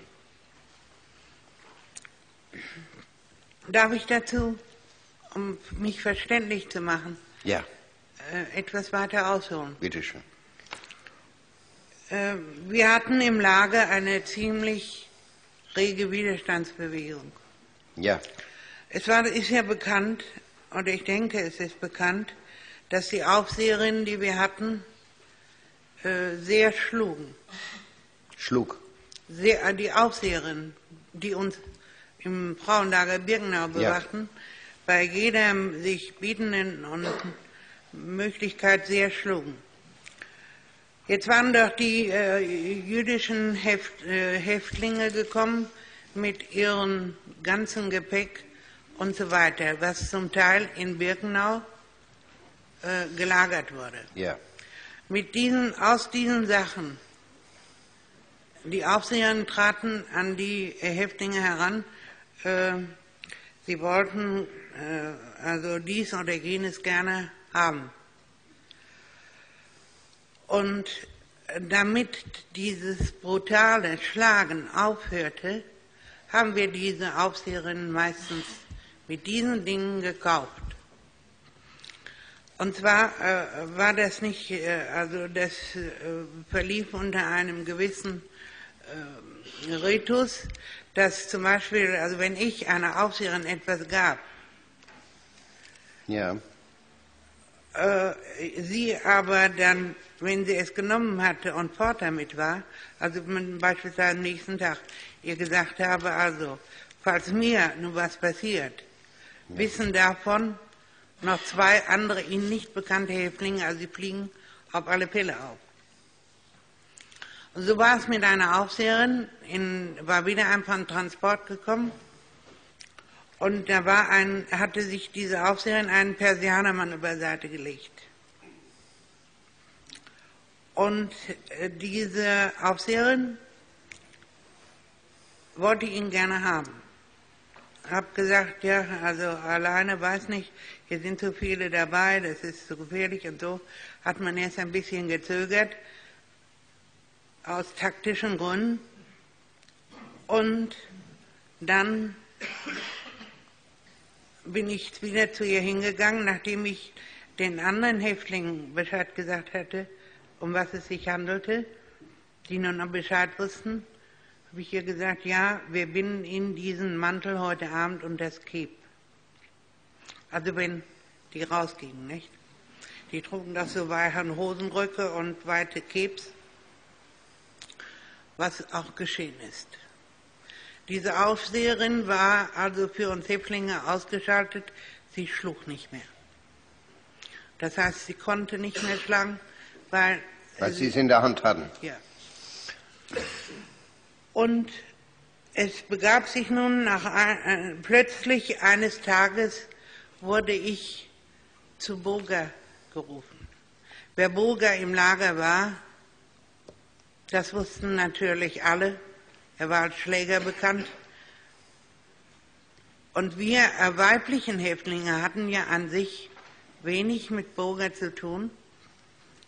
Darf ich dazu, um mich verständlich zu machen, Ja, äh, etwas weiter ausholen? bitteschön. Äh, wir hatten im Lager eine ziemlich rege Widerstandsbewegung. Ja, Es war, ist ja bekannt, und ich denke, es ist bekannt, dass die Aufseherinnen, die wir hatten, äh, sehr schlugen. schlug. Sehr, äh, die Aufseherinnen, die uns im Frauenlager Birkenau bewachten, ja. bei jeder sich bietenden und Möglichkeit sehr schlugen. Jetzt waren doch die äh, jüdischen Heft, äh, Häftlinge gekommen mit ihrem ganzen Gepäck und so weiter, was zum Teil in Birkenau äh, gelagert wurde. Ja. Mit diesen, aus diesen Sachen, die Aufseherinnen traten an die Häftlinge heran, äh, sie wollten äh, also dies oder jenes gerne haben. Und damit dieses brutale Schlagen aufhörte, haben wir diese Aufseherinnen meistens mit diesen Dingen gekauft. Und zwar äh, war das nicht, äh, also das äh, verlief unter einem gewissen äh, Ritus, dass zum Beispiel, also wenn ich einer Aufseherin etwas gab, Ja. äh, sie aber dann, wenn sie es genommen hatte und fort damit war, also beispielsweise am nächsten Tag, ihr gesagt habe, also, falls mir nun was passiert, ja. wissen davon noch zwei andere Ihnen nicht bekannte Häftlinge, also sie fliegen auf alle Fälle auf. Und so war es mit einer Aufseherin, in, war wieder einfach ein Transport gekommen und da war ein, hatte sich diese Aufseherin einen Persianermann über die Seite gelegt. Und äh, diese Aufseherin wollte ihn gerne haben. Hab gesagt, ja, also alleine weiß nicht, hier sind so viele dabei, das ist so gefährlich und so. Hat man erst ein bisschen gezögert, aus taktischen Gründen. Und dann bin ich wieder zu ihr hingegangen, nachdem ich den anderen Häftlingen Bescheid gesagt hatte, um was es sich handelte, die nun noch Bescheid wussten, habe ich ihr gesagt, ja, wir binden Ihnen diesen Mantel heute Abend und das Cape. Also wenn die rausgingen, nicht? Die trugen das so weite Hosenröcke und weite Capes, was auch geschehen ist. Diese Aufseherin war also für uns Häftlinge ausgeschaltet, sie schlug nicht mehr. Das heißt, sie konnte nicht mehr schlagen, weil... Weil Sie es in der Hand hatten. Ja. Und es begab sich nun, nach äh, plötzlich eines Tages wurde ich zu Boger gerufen. Wer Boger im Lager war, das wussten natürlich alle. Er war als Schläger bekannt. Und wir äh, weiblichen Häftlinge hatten ja an sich wenig mit Boger zu tun.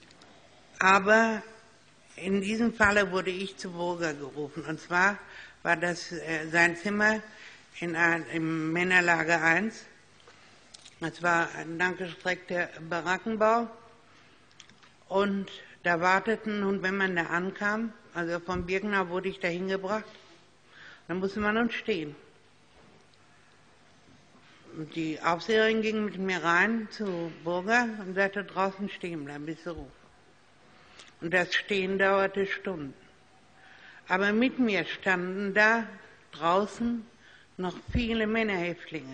Aber in diesem Falle wurde ich zu Burger gerufen. Und zwar war das äh, sein Zimmer in ein, im Männerlager eins. Das war ein langgestreckter Barackenbau. Und da warteten, und wenn man da ankam, also von Birkenau wurde ich da hingebracht, dann musste man nun stehen. Und die Aufseherin ging mit mir rein zu Burger und sagte, draußen stehen bleiben, bis sie rufen. Und das Stehen dauerte Stunden. Aber mit mir standen da draußen noch viele Männerhäftlinge.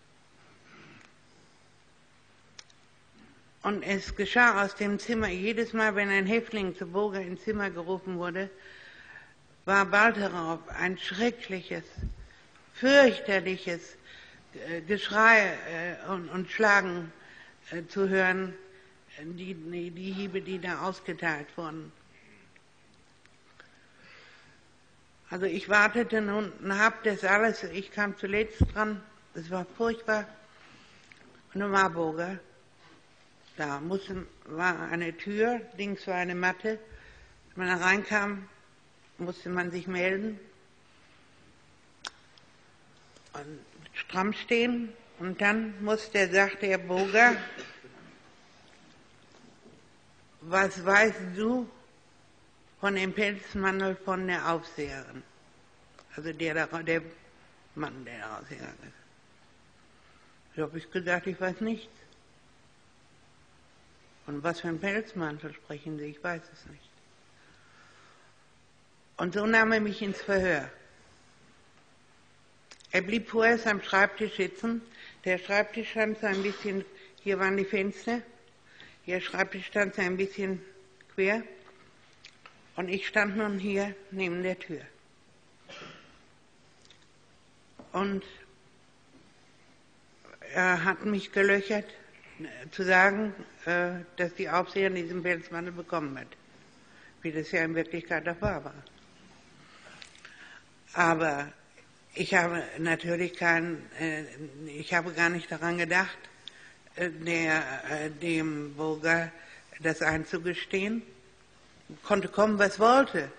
Und es geschah aus dem Zimmer, jedes Mal, wenn ein Häftling zu Burger ins Zimmer gerufen wurde, war bald darauf ein schreckliches, fürchterliches Geschrei und, und Schlagen zu hören, die, die Hiebe, die da ausgeteilt wurden. Also ich wartete nun und habe das alles, ich kam zuletzt dran, es war furchtbar, und dann war Burger. Da musste, war eine Tür, links war eine Matte. Wenn man da reinkam, musste man sich melden und stramm stehen. Und dann musste, sagte der Burger, was weißt du von dem Pelzmantel von der Aufseherin? Also der, der Mann, der da rausgegangen ist. Da habe ich gesagt, ich weiß nichts. Und was für ein Pelzmantel sprechen Sie? Ich weiß es nicht. Und so nahm er mich ins Verhör. Er blieb vorerst am Schreibtisch sitzen. Der Schreibtisch stand so ein bisschen, hier waren die Fenster, der Schreibtisch stand so ein bisschen quer. Und ich stand nun hier neben der Tür. Und er hat mich gelöchert, zu sagen, dass die Aufseherin diesen Pelzmantel bekommen hat, wie das ja in Wirklichkeit der Fall war. Aber ich habe natürlich kein, ich habe gar nicht daran gedacht, der, dem Burger das einzugestehen. Konnte kommen, was wollte.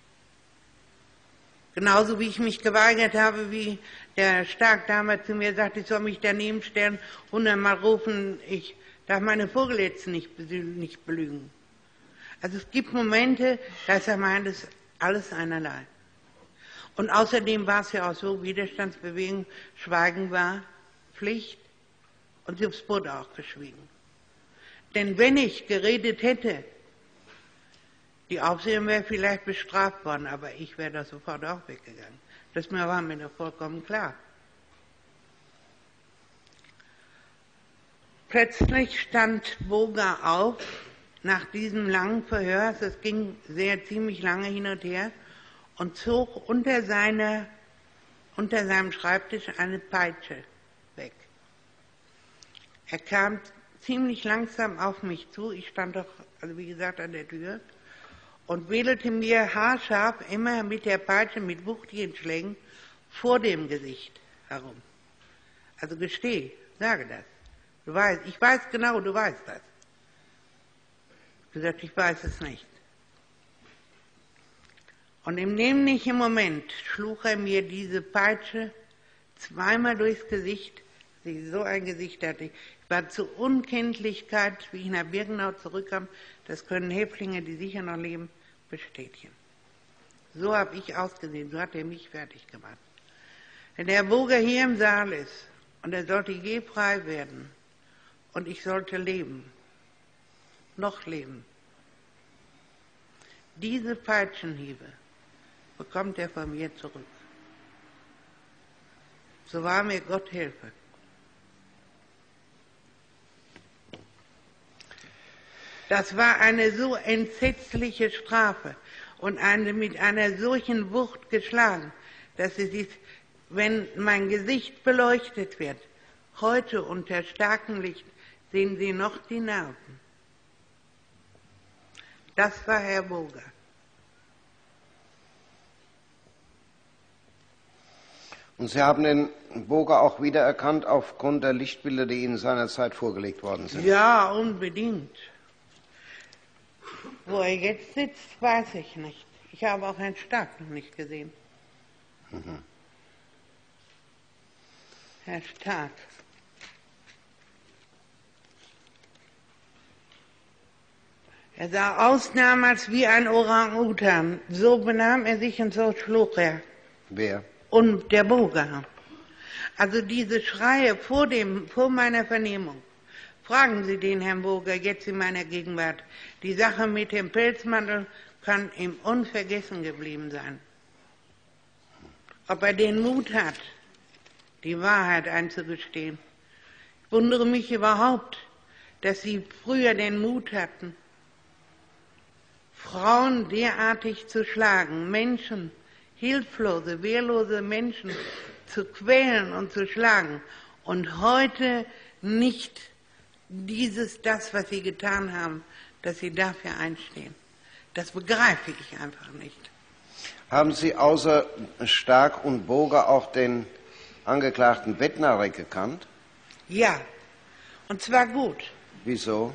Genauso wie ich mich geweigert habe, wie der Stark damals zu mir sagte, ich soll mich daneben stellen, hundertmal rufen, ich darf meine Vorgesetzten nicht, nicht belügen. Also es gibt Momente, da ist er meint, es alles einerlei. Und außerdem war es ja auch so, Widerstandsbewegung, Schweigen war Pflicht und es wurde auch geschwiegen. Denn wenn ich geredet hätte, die Aufseherin wäre vielleicht bestraft worden, aber ich wäre da sofort auch weggegangen. Das war mir doch vollkommen klar. Plötzlich stand Burger auf, nach diesem langen Verhör, es ging sehr ziemlich lange hin und her, und zog unter, seine, unter seinem Schreibtisch eine Peitsche weg. Er kam ziemlich langsam auf mich zu, ich stand doch, also wie gesagt, an der Tür, und wedelte mir haarscharf immer mit der Peitsche, mit wuchtigen Schlägen vor dem Gesicht herum. Also gesteh, sage das. Du weißt, ich weiß genau, du weißt das. Ich habe gesagt, ich weiß es nicht. Und im nämlichen Moment schlug er mir diese Peitsche zweimal durchs Gesicht, dass ich so ein Gesicht hatte. Ich war zur Unkenntlichkeit, wie ich nach Birkenau zurückkam, das können Häftlinge, die sicher noch leben, bestätigen. So habe ich ausgesehen, so hat er mich fertig gemacht. Wenn der Burger hier im Saal ist und er sollte je frei werden und ich sollte leben, noch leben, diese Peitschenhiebe bekommt er von mir zurück. So wahr mir Gott helfe. Das war eine so entsetzliche Strafe und eine mit einer solchen Wucht geschlagen, dass sie sich, wenn mein Gesicht beleuchtet wird, heute unter starkem Licht, sehen Sie noch die Narben. Das war Herr Burger. Und Sie haben den Burger auch wiedererkannt aufgrund der Lichtbilder, die Ihnen seinerzeit vorgelegt worden sind? Ja, unbedingt. Wo er jetzt sitzt, weiß ich nicht. Ich habe auch Herrn Stark noch nicht gesehen. Mhm. Herr Stark. Er sah aus damals wie ein Orang-Utan. So benahm er sich und so schlug er. Wer? Und der Burger. Also diese Schreie vor, dem, vor meiner Vernehmung. Fragen Sie den Herrn Burger jetzt in meiner Gegenwart. Die Sache mit dem Pelzmantel kann ihm unvergessen geblieben sein. Ob er den Mut hat, die Wahrheit einzugestehen. Ich wundere mich überhaupt, dass Sie früher den Mut hatten, Frauen derartig zu schlagen, Menschen, hilflose, wehrlose Menschen zu quälen und zu schlagen und heute nicht dieses, das, was Sie getan haben, dass Sie dafür einstehen. Das begreife ich einfach nicht. Haben Sie außer Stark und Burger auch den Angeklagten Bednarek gekannt? Ja, und zwar gut. Wieso?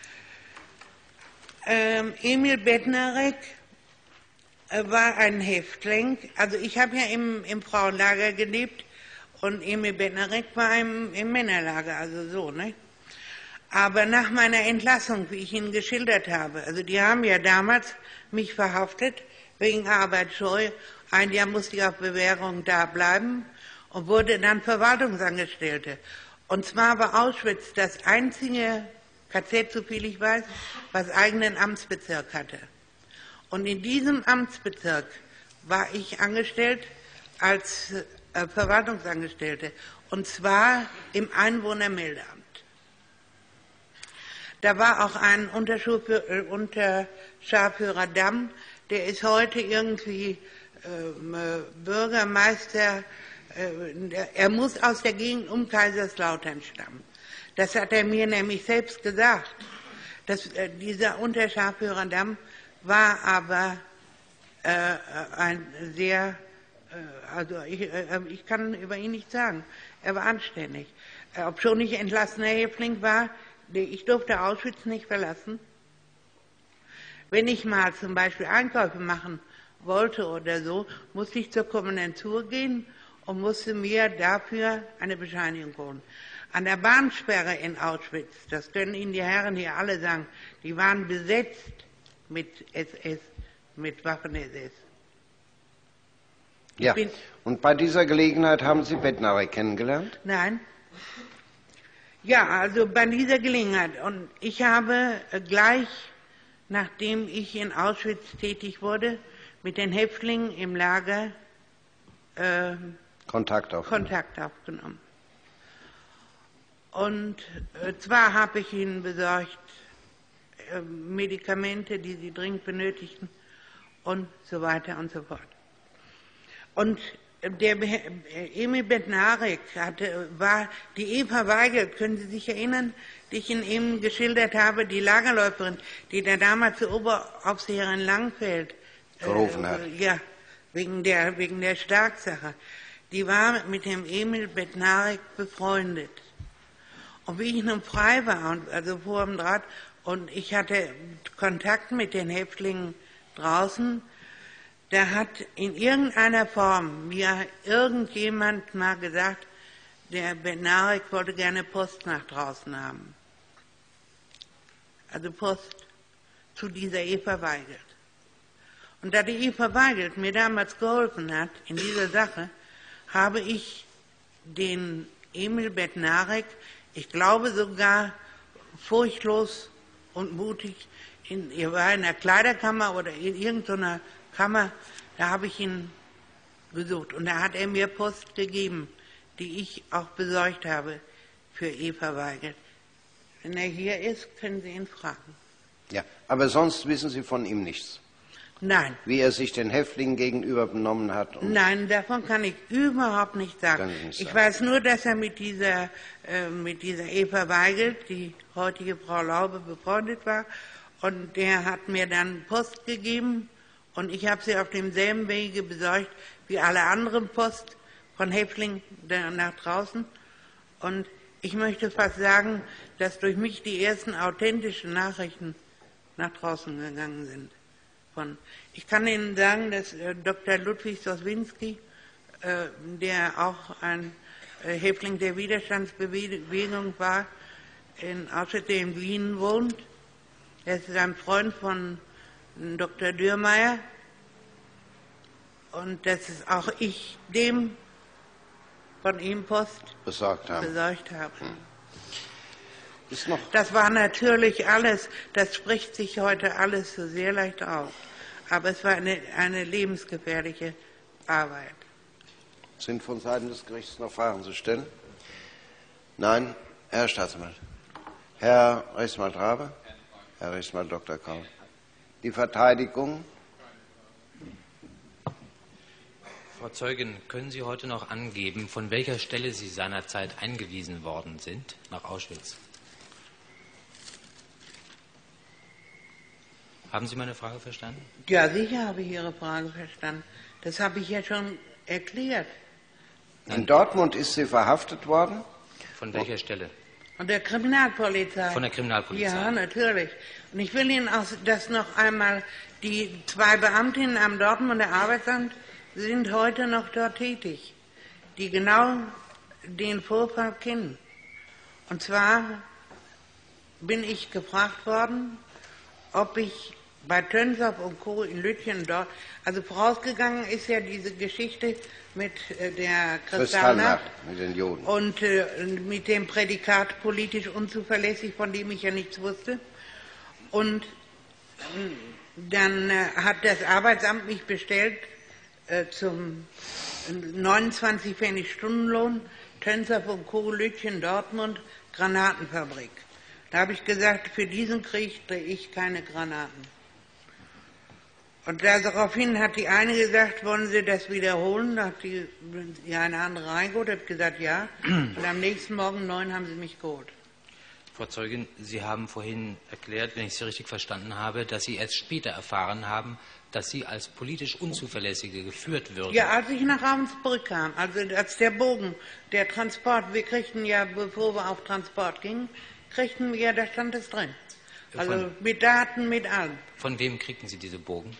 Ähm, Emil Bednarek äh, war ein Häftling. Also ich habe ja im, im Frauenlager gelebt und Emil Bednarek war im, im Männerlager, also so, ne? Aber nach meiner Entlassung, wie ich Ihnen geschildert habe, also die haben ja damals mich verhaftet wegen Arbeitsscheu. Ein Jahr musste ich auf Bewährung da bleiben und wurde dann Verwaltungsangestellte. Und zwar war Auschwitz das einzige K Z, soviel ich weiß, was eigenen Amtsbezirk hatte. Und in diesem Amtsbezirk war ich angestellt als äh, Verwaltungsangestellte, und zwar im Einwohnermeldeamt. Da war auch ein Unterscharführer Damm, der ist heute irgendwie äh, Bürgermeister, äh, er muss aus der Gegend um Kaiserslautern stammen. Das hat er mir nämlich selbst gesagt. Das, äh, dieser Unterscharführer Damm war aber äh, ein sehr, äh, also ich, äh, ich kann über ihn nichts sagen, er war anständig. Äh, obschon ich entlassener Häftling war, ich durfte Auschwitz nicht verlassen. Wenn ich mal zum Beispiel Einkäufe machen wollte oder so, musste ich zur Kommandantur gehen und musste mir dafür eine Bescheinigung holen. An der Bahnsperre in Auschwitz, das können Ihnen die Herren hier alle sagen, die waren besetzt mit S S, mit Waffen-S S. Ja, und bei dieser Gelegenheit haben Sie Bednarek kennengelernt? Nein. Ja, also bei dieser Gelegenheit. Und ich habe gleich, nachdem ich in Auschwitz tätig wurde, mit den Häftlingen im Lager äh, Kontakt aufgenommen. Kontakt aufgenommen. Und äh, zwar habe ich ihnen besorgt äh, Medikamente, die sie dringend benötigten und so weiter und so fort. Und der Emil Bednarek hatte, war die Eva Weigel, können Sie sich erinnern, die ich Ihnen eben geschildert habe, die Lagerläuferin, die der damals zur Oberaufseherin Langfeld gerufen äh, hat. Ja, wegen der, wegen der Starksache. Die war mit dem Emil Bednarek befreundet. Und wie ich nun frei war, und, also vor dem Draht, und ich hatte Kontakt mit den Häftlingen draußen, da hat in irgendeiner Form mir irgendjemand mal gesagt, der Bednarek wollte gerne Post nach draußen haben. Also Post zu dieser Eva Weigelt. Und da die Eva Weigelt mir damals geholfen hat in dieser Sache, habe ich den Emil Bednarek, ich glaube sogar furchtlos und mutig, in, er war in der Kleiderkammer oder in irgendeiner Kammer, da habe ich ihn gesucht. Und da hat er mir Post gegeben, die ich auch besorgt habe für Eva Weigelt. Wenn er hier ist, können Sie ihn fragen. Ja, aber sonst wissen Sie von ihm nichts? Nein. Wie er sich den Häftlingen gegenüber benommen hat? Und Nein, davon kann ich überhaupt nichts sagen. nicht ich sagen. weiß nur, dass er mit dieser, äh, mit dieser Eva Weigelt, die heutige Frau Laube, befreundet war. Und der hat mir dann Post gegeben. Und ich habe sie auf demselben Wege besorgt wie alle anderen Post von Häftlingen nach draußen. Und ich möchte fast sagen, dass durch mich die ersten authentischen Nachrichten nach draußen gegangen sind. Von, ich kann Ihnen sagen, dass äh, Doktor Ludwig Soswinski, äh, der auch ein äh, Häftling der Widerstandsbewegung war, in, außerdem in Wien wohnt. Er ist ein Freund von Doktor Dürrmeier. Und dass es auch ich dem von ihm Post besorgt habe. Besorgt habe. Hm. Ist noch Das war natürlich alles, das spricht sich heute alles so sehr leicht aus. Aber es war eine, eine lebensgefährliche Arbeit. Sind von Seiten des Gerichts noch Fragen zu stellen? Nein? Herr Staatsanwalt. Herr Rechtsanwalt Rabe? Herr Rechtsanwalt Doktor Kaul. Die Verteidigung? Frau Zeugin, können Sie heute noch angeben, von welcher Stelle Sie seinerzeit eingewiesen worden sind nach Auschwitz? Haben Sie meine Frage verstanden? Ja, sicher habe ich Ihre Frage verstanden. Das habe ich ja schon erklärt. In Dortmund ist sie verhaftet worden? Von welcher Stelle? Von der Kriminalpolizei. Von der Kriminalpolizei? Ja, natürlich. Und ich will Ihnen auch das noch einmal, die zwei Beamtinnen am Dortmunder Arbeitsamt sind heute noch dort tätig, die genau den Vorfall kennen. Und zwar bin ich gefragt worden, ob ich bei Tönsdorf und Co. in Lütchen dort, also vorausgegangen ist ja diese Geschichte mit äh, der Kristallnacht mit den Juden und äh, mit dem Prädikat politisch unzuverlässig, von dem ich ja nichts wusste. Und äh, dann äh, hat das Arbeitsamt mich bestellt äh, zum neunundzwanzig Pfennig Stundenlohn, Tönsdorf und Co. Lütchen, Dortmund, Granatenfabrik. Da habe ich gesagt, für diesen Krieg drehe ich keine Granaten. Und daraufhin hat die eine gesagt, wollen Sie das wiederholen? Da hat die, die eine andere reingeholt, hat gesagt, ja. Und am nächsten Morgen um neun haben sie mich geholt. Frau Zeugin, Sie haben vorhin erklärt, wenn ich Sie richtig verstanden habe, dass Sie erst später erfahren haben, dass Sie als politisch Unzuverlässige geführt würden. Ja, als ich nach Ravensbrück kam, also als der Bogen, der Transport, wir kriegten ja, bevor wir auf Transport gingen, kriegten wir ja, da stand es drin. Also von, mit Daten, mit allem. Von wem kriegten Sie diese Bogen?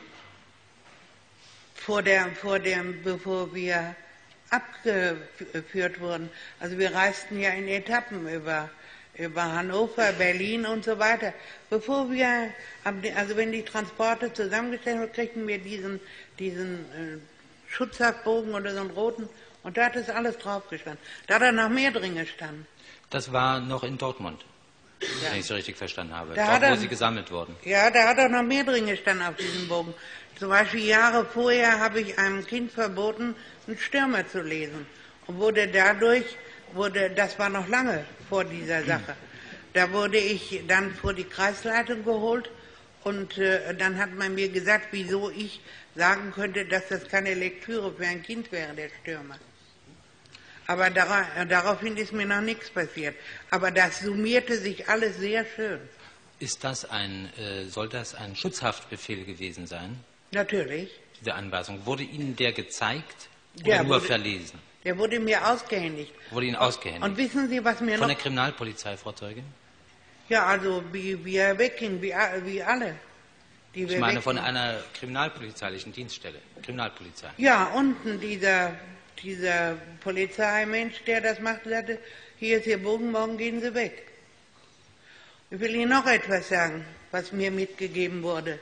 Vor der, vor dem, bevor wir abgeführt wurden. Also wir reisten ja in Etappen über, über Hannover, Berlin und so weiter. Bevor wir, also wenn die Transporte zusammengestellt wurden, kriegten wir diesen, diesen äh, Schutzhaftbogen oder so einen roten und da hat es alles drauf gestanden. Da hat er noch mehr drin gestanden. Das war noch in Dortmund, ja. Wenn ich es richtig verstanden habe. Da Dort, er, wo Sie gesammelt wurden. Ja, da hat er noch mehr drin gestanden auf diesem Bogen. Zum Beispiel Jahre vorher habe ich einem Kind verboten, einen Stürmer zu lesen. Und wurde dadurch, wurde, das war noch lange vor dieser Sache, da wurde ich dann vor die Kreisleitung geholt und äh, dann hat man mir gesagt, wieso ich sagen könnte, dass das keine Lektüre für ein Kind wäre, der Stürmer. Aber dara, daraufhin ist mir noch nichts passiert. Aber das summierte sich alles sehr schön. Ist das ein, äh, soll das ein Schutzhaftbefehl gewesen sein? Natürlich. Diese Anweisung. Wurde Ihnen der gezeigt oder Ja, nur wurde, verlesen? Der wurde mir ausgehändigt. Wurde Ihnen ausgehändigt? Und wissen Sie, was mir Von noch... der Kriminalpolizei, Frau Zeugin? Ja, also wie, wie er wegging, wie, wie alle. Die Ich wir meine von weggingen. einer kriminalpolizeilichen Dienststelle. Kriminalpolizei. Ja, unten dieser, dieser Polizeimensch, der das machte, sagte, hier ist Ihr Bogen, morgen gehen Sie weg. Ich will Ihnen noch etwas sagen, was mir mitgegeben wurde.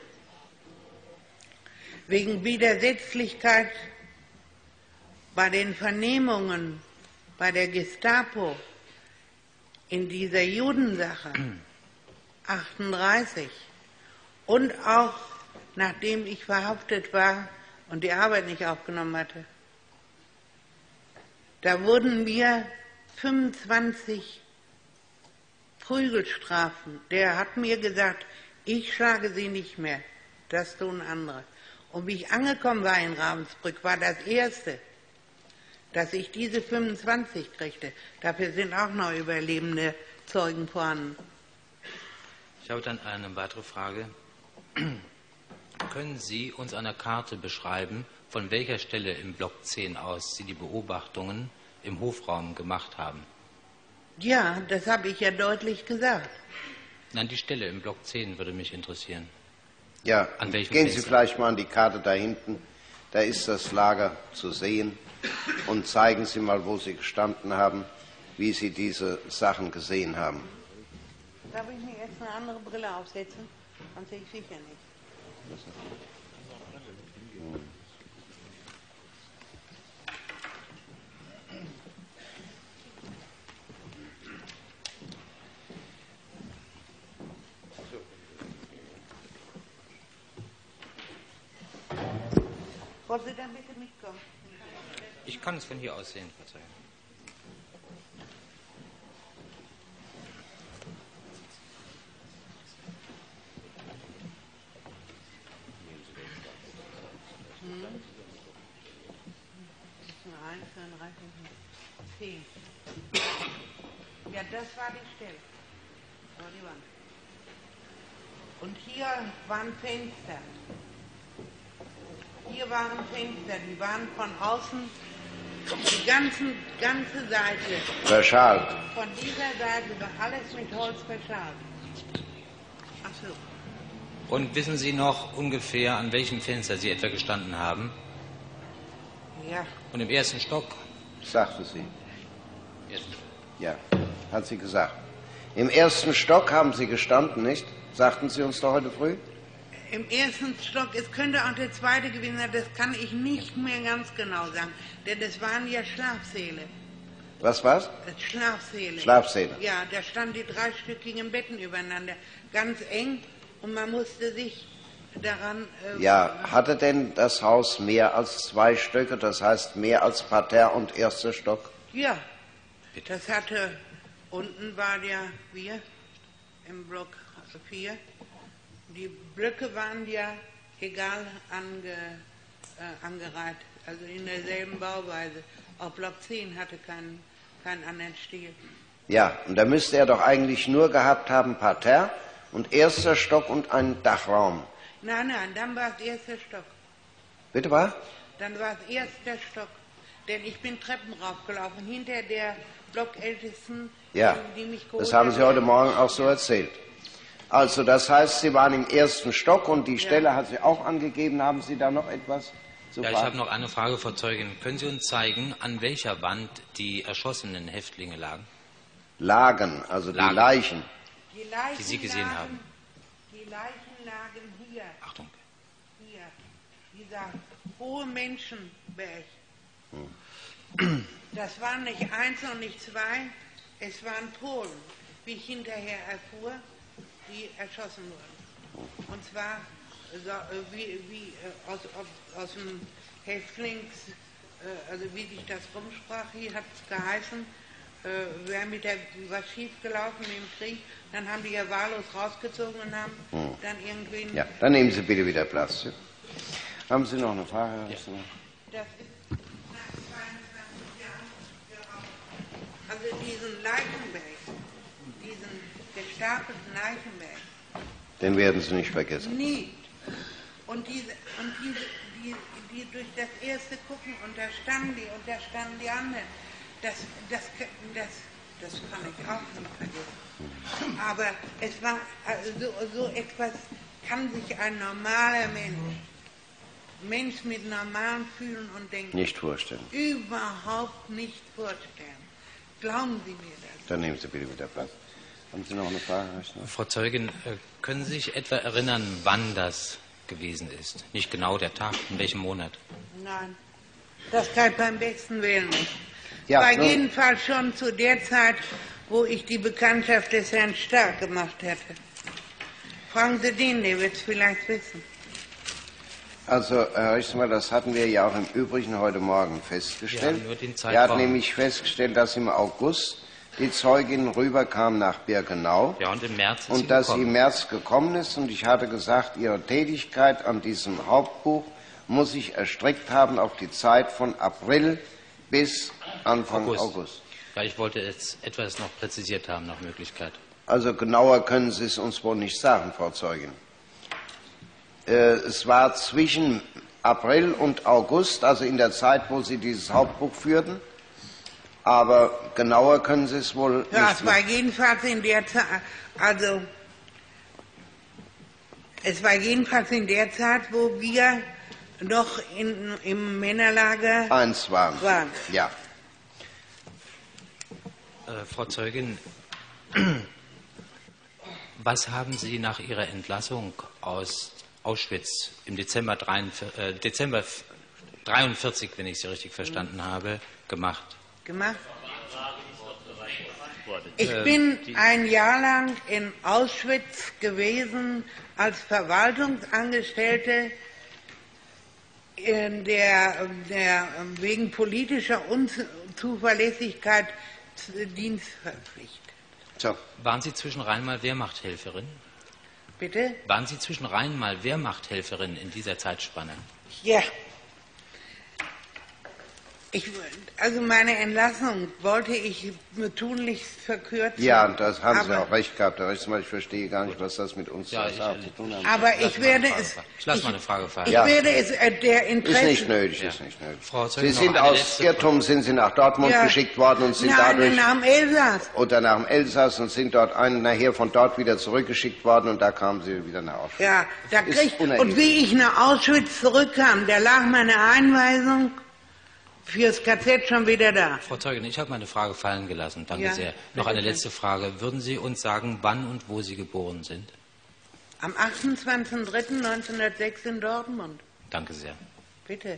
Wegen Widersetzlichkeit bei den Vernehmungen bei der Gestapo in dieser Judensache achtunddreißig und auch nachdem ich verhaftet war und die Arbeit nicht aufgenommen hatte, da wurden mir fünfundzwanzig Prügelstrafen. Der hat mir gesagt, ich schlage Sie nicht mehr, das tun andere. Und wie ich angekommen war in Ravensbrück, war das Erste, dass ich diese fünfundzwanzig kriegte. Dafür sind auch noch überlebende Zeugen vorhanden. Ich habe dann eine weitere Frage. Können Sie uns eine Karte beschreiben, von welcher Stelle im Block zehn aus Sie die Beobachtungen im Hofraum gemacht haben? Ja, das habe ich ja deutlich gesagt. Nein, die Stelle im Block zehn würde mich interessieren. Ja, an welchem gehen Fenster? Sie vielleicht mal an die Karte da hinten. Da ist das Lager zu sehen. Und zeigen Sie mal, wo Sie gestanden haben, wie Sie diese Sachen gesehen haben. Darf ich mir jetzt eine andere Brille aufsetzen? Sonst sehe ich sicher nicht. Wollen Sie dann bitte mitkommen? Ich kann es von hier aus sehen, Verzeihung. zehn. Ja, das war die Stelle. Das war die Wand. Und hier waren Fenster. Hier waren Fenster, die waren von außen, die ganzen, ganze Seite. Verschalt. Von dieser Seite war alles mit Holz verschalt. Ach so. Und wissen Sie noch ungefähr, an welchem Fenster Sie etwa gestanden haben? Ja. Und im ersten Stock? Sagte sie. Ersten Stock. Ja, hat sie gesagt. Im ersten Stock haben Sie gestanden, nicht? Sagten Sie uns doch heute früh? Im ersten Stock, es könnte auch der zweite gewesen sein, das kann ich nicht mehr ganz genau sagen, denn das waren ja Schlafsäle. Was war's? Schlafsäle. Schlafsäle. Ja, da standen die dreistöckigen Betten übereinander, ganz eng, und man musste sich daran... Äh, Ja, hatte denn das Haus mehr als zwei Stöcke, das heißt mehr als Parterre und erster Stock? Ja, das hatte, unten war ja wir im Block vier. Die Blöcke waren ja egal ange, äh, angereiht, also in derselben Bauweise. Auch Block zehn hatte keinen, keinen anderen Stil. Ja, und da müsste er doch eigentlich nur gehabt haben Parterre und erster Stock und einen Dachraum. Nein, nein, dann war es erster Stock. Bitte was? Dann war es erster Stock. Denn ich bin Treppen raufgelaufen, hinter der Blockältesten, Ja, die, die mich geholt das haben Sie hat. heute Morgen auch so erzählt. Also das heißt, Sie waren im ersten Stock und die Stelle hat sie auch angegeben. Haben Sie da noch etwas zu Ja, fragen? ich habe noch eine Frage, Frau Zeugin. Können Sie uns zeigen, an welcher Wand die erschossenen Häftlinge lagen? Lagen, also die Lagen. Leichen. Die Leichen die Sie gesehen lagen, haben. Die Leichen lagen hier, Achtung. hier, dieser hohe Menschenberg. Hm. Das waren nicht eins und nicht zwei, es waren Polen, wie ich hinterher erfuhr, die erschossen wurden. Und zwar so, äh, wie, wie äh, aus, aus, aus dem Häftlings, äh, also wie sich das rumsprach, hier hat es geheißen, äh, wäre mit der was schiefgelaufen im Krieg, dann haben die ja wahllos rausgezogen und haben Hm. dann irgendwen... Ja, dann nehmen Sie bitte wieder Platz. Ja. Haben Sie noch eine Frage? Herr Ja. Rechner? Das ist nach zweiundzwanzig Jahren geraucht. Also diesen Leichenberg, diesen gestapelten Leichenberg, Den werden Sie nicht vergessen. nie. Und diese, und diese, die, die durch das erste gucken, und da standen die, und da standen die anderen. Das, das, das, das kann ich auch nicht vergessen. Aber es war, also so, so etwas kann sich ein normaler Mensch, Mensch mit normalem Fühlen und Denken Nicht vorstellen. überhaupt nicht vorstellen. Glauben Sie mir das? Dann nehmen Sie bitte wieder Platz. Haben Sie noch eine Frage, Herr Rechner? Frau Zeugin, äh, können Sie sich etwa erinnern, wann das gewesen ist? Nicht genau der Tag, in welchem Monat? Nein, das kann ich beim besten Willen nicht. Ja, War nun- jedenfalls schon zu der Zeit, wo ich die Bekanntschaft des Herrn Stark gemacht hätte. Fragen Sie den, der wird es vielleicht wissen. Also, Herr Rechtsanwalt, das hatten wir ja auch im Übrigen heute Morgen festgestellt. Ja, nur den Wir Zeitraum. hatten nämlich festgestellt, dass im August die Zeugin rüberkam nach Birkenau Ja, und im März ist sie und dass sie gekommen. im März gekommen ist. Und ich hatte gesagt, ihre Tätigkeit an diesem Hauptbuch muss sich erstreckt haben auf die Zeit von April bis Anfang August. August. Ja, ich wollte jetzt etwas noch präzisiert haben, nach Möglichkeit. Also genauer können Sie es uns wohl nicht sagen, Frau Zeugin. Äh, es war zwischen April und August, also in der Zeit, wo Sie dieses Hauptbuch führten. Aber genauer können Sie es wohl Ja, nicht es war sagen. jedenfalls in der Zeit, also Es war jedenfalls in der Zeit, wo wir noch in, im Männerlager Eins waren. waren. Ja. Äh, Frau Zeugin, was haben Sie nach Ihrer Entlassung aus Auschwitz im Dezember, dreiundvierzig, äh, Dezember dreiundvierzig, wenn ich Sie richtig verstanden habe, gemacht? Gemacht? Ich bin ein Jahr lang in Auschwitz gewesen als Verwaltungsangestellte, in der, der wegen politischer Unzuverlässigkeit dienstverpflichtet. So. Waren Sie zwischenrein mal Wehrmachthelferin? Bitte? Waren Sie zwischenrein mal Wehrmachthelferin in dieser Zeitspanne? Ja. Ich, also meine Entlassung wollte ich tunlichst verkürzen. Ja, das haben Sie aber, auch recht gehabt. Herr Rechtsanwalt, ich verstehe gar nicht, was das mit uns Ja, zu ich- tun hat. aber ich werde es... Ich lasse mal eine Frage fallen. Ich Ja. werde es äh, der Interesse... Ist nicht nötig, Ja. ist nicht nötig. Frau Zeugin, Sie noch sind eine aus letzte Irrtum, sind Sie nach Dortmund Ja. geschickt worden und sind Nein, dadurch... nach dem Elsass. Oder nach dem Elsass und sind dort ein, nachher von dort wieder zurückgeschickt worden und da kamen Sie wieder nach Auschwitz. Ja, da Ist krieg, unerheblich. und wie ich nach Auschwitz zurückkam, da lag meine Einweisung fürs K Z schon wieder da. Frau Zeugin, ich habe meine Frage fallen gelassen. Danke Ja, sehr. Noch bitte eine schön. letzte Frage. Würden Sie uns sagen, wann und wo Sie geboren sind? Am achtundzwanzigsten dritten neunzehnhundertsechs in Dortmund. Danke sehr. Bitte.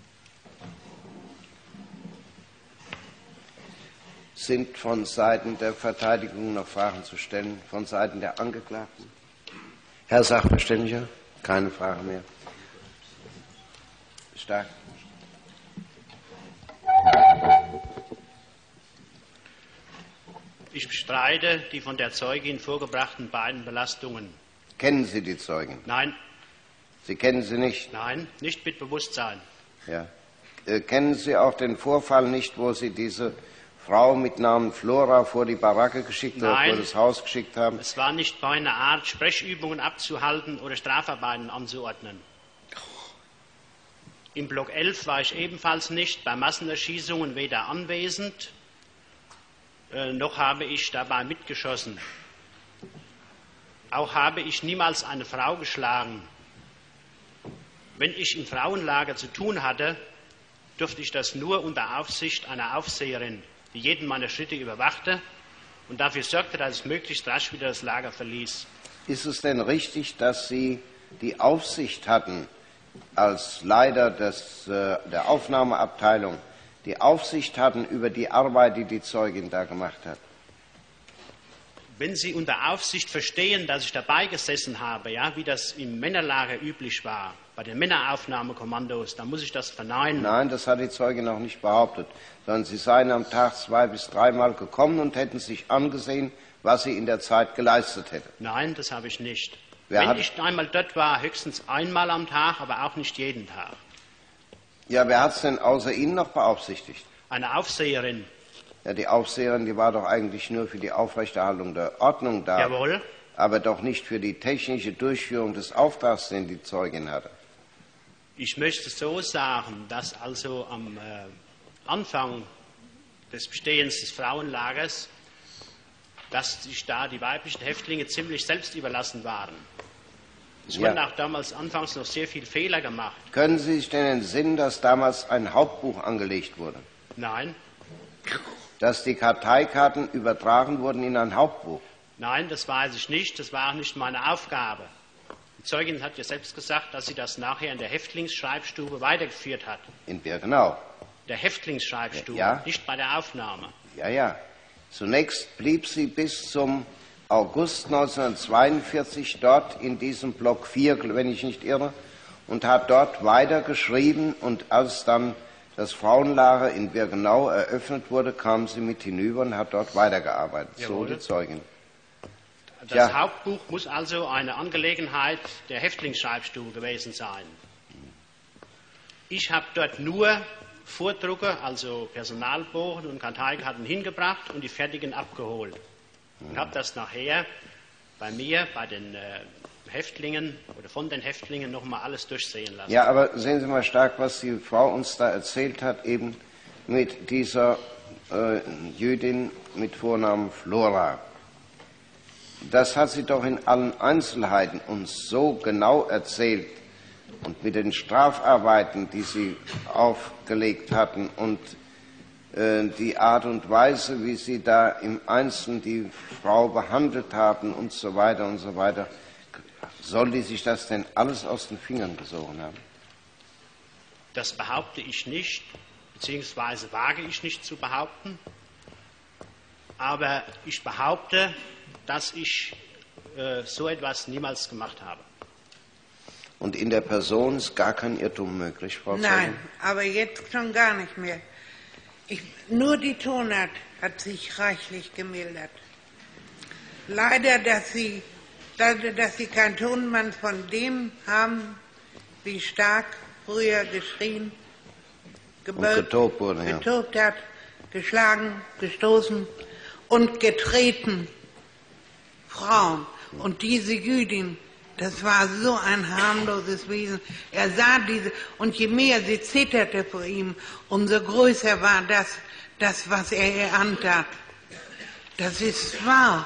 Sind von Seiten der Verteidigung noch Fragen zu stellen, von Seiten der Angeklagten? Herr Sachverständiger, keine Frage mehr. Stark. Ich bestreite die von der Zeugin vorgebrachten beiden Belastungen. Kennen Sie die Zeugen? Nein, Sie kennen sie nicht. nein, nicht mit Bewusstsein. Ja. Äh, kennen Sie auch den Vorfall nicht, wo Sie diese Frau mit Namen Flora vor die Baracke geschickt oder Nein. vor das Haus geschickt haben? Es war nicht meine Art, Sprechübungen abzuhalten oder Strafarbeiten anzuordnen. Im Block elf war ich ebenfalls nicht bei Massenerschießungen weder anwesend, äh, noch habe ich dabei mitgeschossen. Auch habe ich niemals eine Frau geschlagen. Wenn ich im Frauenlager zu tun hatte, durfte ich das nur unter Aufsicht einer Aufseherin, die jeden meiner Schritte überwachte und dafür sorgte, dass ich möglichst rasch wieder das Lager verließ. Ist es denn richtig, dass Sie die Aufsicht hatten als Leiter des, äh, der Aufnahmeabteilung, die Aufsicht hatten über die Arbeit, die die Zeugin da gemacht hat? Wenn Sie unter Aufsicht verstehen, dass ich dabei gesessen habe, ja, wie das im Männerlager üblich war, bei den Männeraufnahmekommandos, dann muss ich das verneinen. Nein, das hat die Zeugin auch nicht behauptet, sondern Sie seien am Tag zwei bis dreimal gekommen und hätten sich angesehen, was sie in der Zeit geleistet hätte. Nein, das habe ich nicht. Wer Wenn hat- ich einmal dort war, höchstens einmal am Tag, aber auch nicht jeden Tag. Ja, wer hat es denn außer Ihnen noch beaufsichtigt? Eine Aufseherin, Ja, die Aufseherin, die war doch eigentlich nur für die Aufrechterhaltung der Ordnung da, jawohl, aber doch nicht für die technische Durchführung des Auftrags, den die Zeugin hatte. ich möchte so sagen, dass also am äh, Anfang des Bestehens des Frauenlagers, dass sich da die weiblichen Häftlinge ziemlich selbst überlassen waren. Es Ja. wurden auch damals anfangs noch sehr viele Fehler gemacht. Können Sie sich denn entsinnen, dass damals ein Hauptbuch angelegt wurde? Nein, Dass die Karteikarten übertragen wurden in ein Hauptbuch? nein, das weiß ich nicht. Das war auch nicht meine Aufgabe. Die Zeugin hat ja selbst gesagt, dass sie das nachher in der Häftlingsschreibstube weitergeführt hat. In Birkenau. Der Häftlingsschreibstube, Ja. nicht bei der Aufnahme. Ja, ja. Zunächst blieb sie bis zum August neunzehnhundertzweiundvierzig dort in diesem Block vier, wenn ich nicht irre, und hat dort weitergeschrieben. Und als dann das Frauenlager in Birkenau eröffnet wurde, kam sie mit hinüber und hat dort weitergearbeitet. Jawohl. So die Zeugin. Das Ja. Hauptbuch muss also eine Angelegenheit der Häftlingsschreibstube gewesen sein. Ich habe dort nur Vordrucke, also Personalbogen und Karteikarten hingebracht und die fertigen abgeholt. Und habe das nachher bei mir, bei den äh, Häftlingen oder von den Häftlingen nochmal alles durchsehen lassen. Ja, aber sehen Sie mal stark, was die Frau uns da erzählt hat, eben mit dieser äh, Jüdin mit Vornamen Flora. das hat sie doch in allen Einzelheiten uns so genau erzählt und mit den Strafarbeiten, die Sie aufgelegt hatten und äh, die Art und Weise, wie Sie da im Einzelnen die Frau behandelt haben und so weiter und so weiter. Soll die sich das denn alles aus den Fingern gesogen haben? Das behaupte ich nicht, beziehungsweise wage ich nicht zu behaupten. Aber ich behaupte, dass ich äh, so etwas niemals gemacht habe. Und in der Person ist gar kein Irrtum möglich, Frau Zeugin? Nein, aber jetzt schon gar nicht mehr. Ich, nur die Tonart hat sich reichlich gemildert. Leider, dass Sie, leider, dass Sie kein Tonband von dem haben, wie stark früher geschrien, gebölkt, getobt wurde, ja. getobt hat, geschlagen, gestoßen und getreten. Frauen. Und diese Jüdin, das war so ein harmloses Wesen. Er sah diese, und je mehr sie zitterte vor ihm, umso größer war das, das was er ihr antat. Das ist wahr.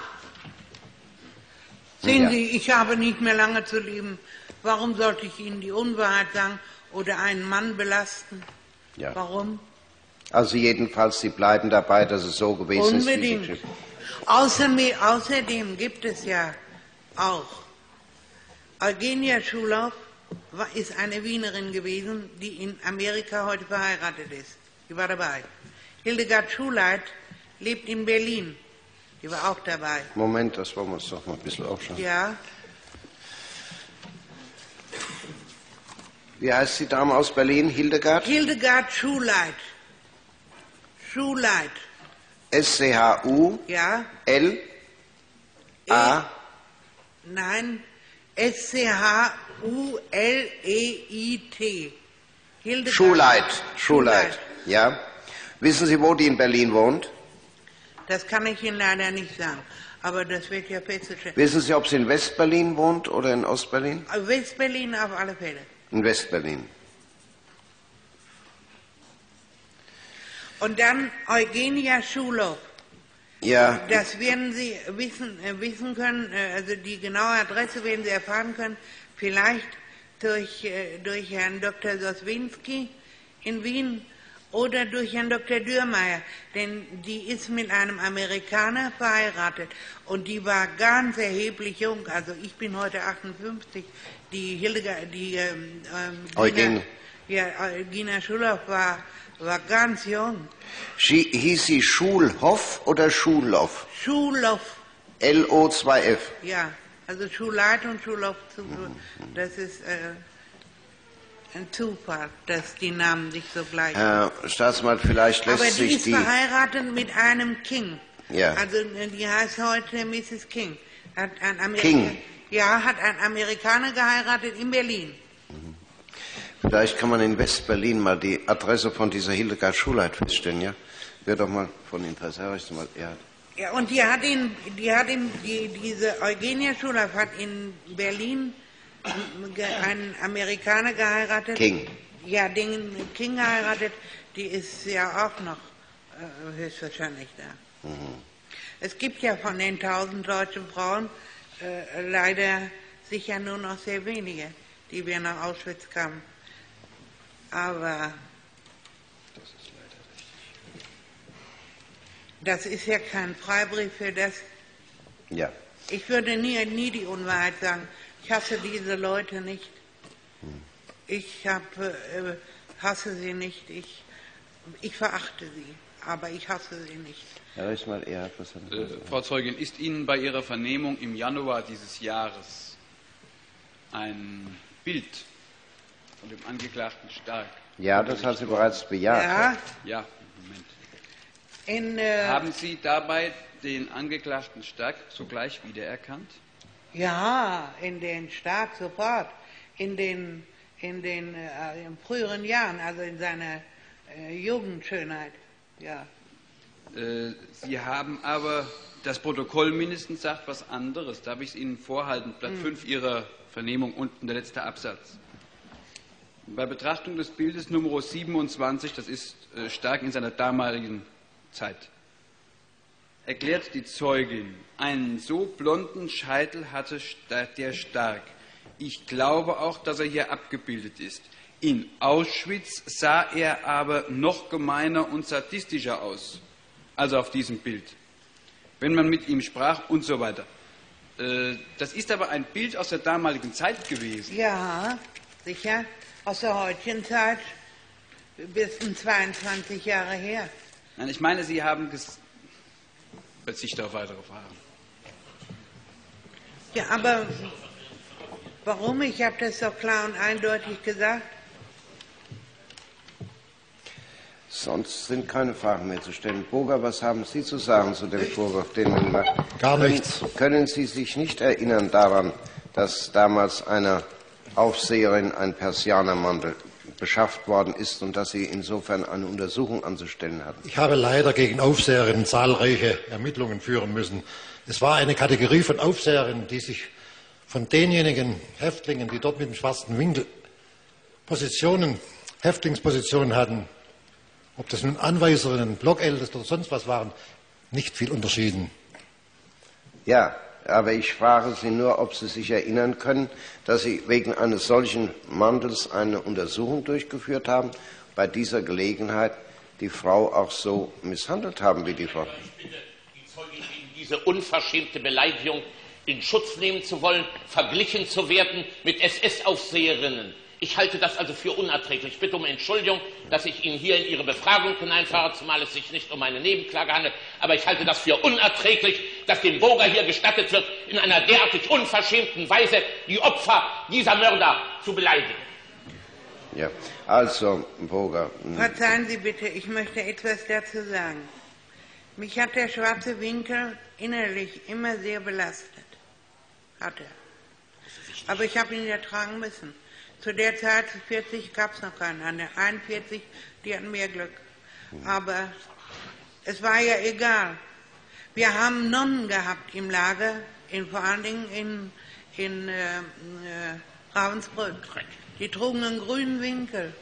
Sehen Ja. Sie, ich habe nicht mehr lange zu leben. Warum sollte ich Ihnen die Unwahrheit sagen oder einen Mann belasten? Ja. Warum? Also jedenfalls, Sie bleiben dabei, dass es so gewesen Unbedingt. ist, wie Sie... Außerdem, außerdem gibt es ja auch, Eugenia Schulow war, ist eine Wienerin gewesen, die in Amerika heute verheiratet ist. Die war dabei. Hildegard Schuleit lebt in Berlin. Die war auch dabei. Moment, das wollen wir uns doch mal ein bisschen aufschauen. Ja, Wie heißt die Dame aus Berlin? Hildegard? Hildegard Schuleit. Schuleit. S C H U Ja. L A Nein, S C H U L E I T. Hildegard Schuleit. Schuleit. Ja. Wissen Sie, wo die in Berlin wohnt? Das kann ich Ihnen leider nicht sagen, aber das wird ja festzustellen. Wissen Sie, ob sie in Westberlin wohnt oder in Ostberlin? Westberlin auf alle Fälle. In Westberlin. Und dann Eugenia Schulow. Ja, Das werden Sie wissen, äh, wissen können, äh, also die genaue Adresse werden Sie erfahren können, vielleicht durch, äh, durch Herrn Doktor Soswinski in Wien oder durch Herrn Doktor Dürrmeier, denn die ist mit einem Amerikaner verheiratet und die war ganz erheblich jung, also ich bin heute achtundfünfzig, die Hildegard, die ähm, ähm, Eugenia. Gina, ja, Eugenia Schulow war, war ganz jung. Schi- hieß sie Schulhoff oder Schulhoff? Schulow. L O zwei F. Ja, also Schulleitung und Schulhof, das ist äh, ein Zufall, dass die Namen sich so gleich sind. Herr Staatsanwalt, vielleicht lässt Aber die sich ist die... verheiratet mit einem King. Ja. Also äh, die heißt heute Misses King. Hat ein Amerika- King? Ja, hat einen Amerikaner geheiratet in Berlin. Vielleicht kann man in Westberlin mal die Adresse von dieser Hildegard Schuleit feststellen, ja? Wäre doch mal von Interesse, Herr Rechtsanwalt. Ja. Ja, und die hat ihn, die hat ihn, die, diese Eugenia Schulow hat in Berlin ge- einen Amerikaner geheiratet. King. Ja, den King geheiratet, die ist ja auch noch äh, höchstwahrscheinlich da. Mhm. Es gibt ja von den tausend deutschen Frauen äh, leider sicher nur noch sehr wenige, die wir nach Auschwitz kamen. Aber das ist ja kein Freibrief für das. Ja. Ich würde nie, nie die Unwahrheit sagen. Ich hasse diese Leute nicht. Ich hab, äh, hasse sie nicht. Ich, ich verachte sie, aber ich hasse sie nicht. Herr Rechtsanwalt, er hat was... Äh, Frau Zeugin, ist Ihnen bei Ihrer Vernehmung im Januar dieses Jahres ein Bild von dem Angeklagten Stark? Ja, das hat sie bereits bejaht. Ja, Ja, Moment. in, äh, Haben Sie dabei den Angeklagten Stark sogleich wiedererkannt? ja, in den Staat sofort, in den, in den äh, in früheren Jahren, also in seiner äh, Jugendschönheit, ja. Äh, Sie haben aber, das Protokoll mindestens sagt was anderes. Darf ich es Ihnen vorhalten? Blatt fünf Ihrer Vernehmung, unten der letzte Absatz. Bei Betrachtung des Bildes Nummer siebenundzwanzig, das ist äh, Stark in seiner damaligen Zeit. erklärt die Zeugin, einen so blonden Scheitel hatte der stark. Ich glaube auch, dass er hier abgebildet ist. In Auschwitz sah er aber noch gemeiner und sadistischer aus, also auf diesem Bild, wenn man mit ihm sprach und so weiter. Äh, das ist aber ein Bild aus der damaligen Zeit gewesen. Ja, sicher. Aus der heutigen Zeit bis zweiundzwanzig Jahre her. Nein, ich meine, Sie haben ges Verzicht auf weitere Fragen. Ja, aber warum? Ich habe das doch klar und eindeutig gesagt. Sonst sind keine Fragen mehr zu stellen. Burger, was haben Sie zu sagen zu dem Vorwurf, den man macht? Gar nichts. Können, können Sie sich nicht erinnern daran, dass damals einer Aufseherin ein Persianermantel beschafft worden ist und dass Sie insofern eine Untersuchung anzustellen hatten? Ich habe leider gegen Aufseherinnen zahlreiche Ermittlungen führen müssen. Es war eine Kategorie von Aufseherinnen, die sich von denjenigen Häftlingen, die dort mit dem schwarzen Winkel Positionen, Häftlingspositionen hatten, ob das nun Anweiserinnen, Blockälteste oder sonst was waren, nicht viel unterschieden. Ja, aber ich frage Sie nur, ob Sie sich erinnern können, dass Sie wegen eines solchen Mantels eine Untersuchung durchgeführt haben, bei dieser Gelegenheit die Frau auch so misshandelt haben wie die Frau. Ich bitte die Zeugin, gegen diese unverschämte Beleidigung in Schutz nehmen zu wollen, verglichen zu werden mit S S-Aufseherinnen. Ich halte das also für unerträglich. Ich bitte um Entschuldigung, dass ich Ihnen hier in Ihre Befragung hineinfahre, zumal es sich nicht um eine Nebenklage handelt. Aber ich halte das für unerträglich, dass dem Burger hier gestattet wird, in einer derartig unverschämten Weise die Opfer dieser Mörder zu beleidigen. Ja, also, Burger. Verzeihen Sie bitte, ich möchte etwas dazu sagen. Mich hat der schwarze Winkel innerlich immer sehr belastet. Hat er. Aber ich habe ihn ertragen müssen. Zu der Zeit, vierzig, gab es noch keinen. An der einundvierzig, die hatten mehr Glück. Aber es war ja egal. Wir haben Nonnen gehabt im Lager, in, vor allen Dingen in, in äh, äh, Ravensbrück. Die trugen einen grünen Winkel.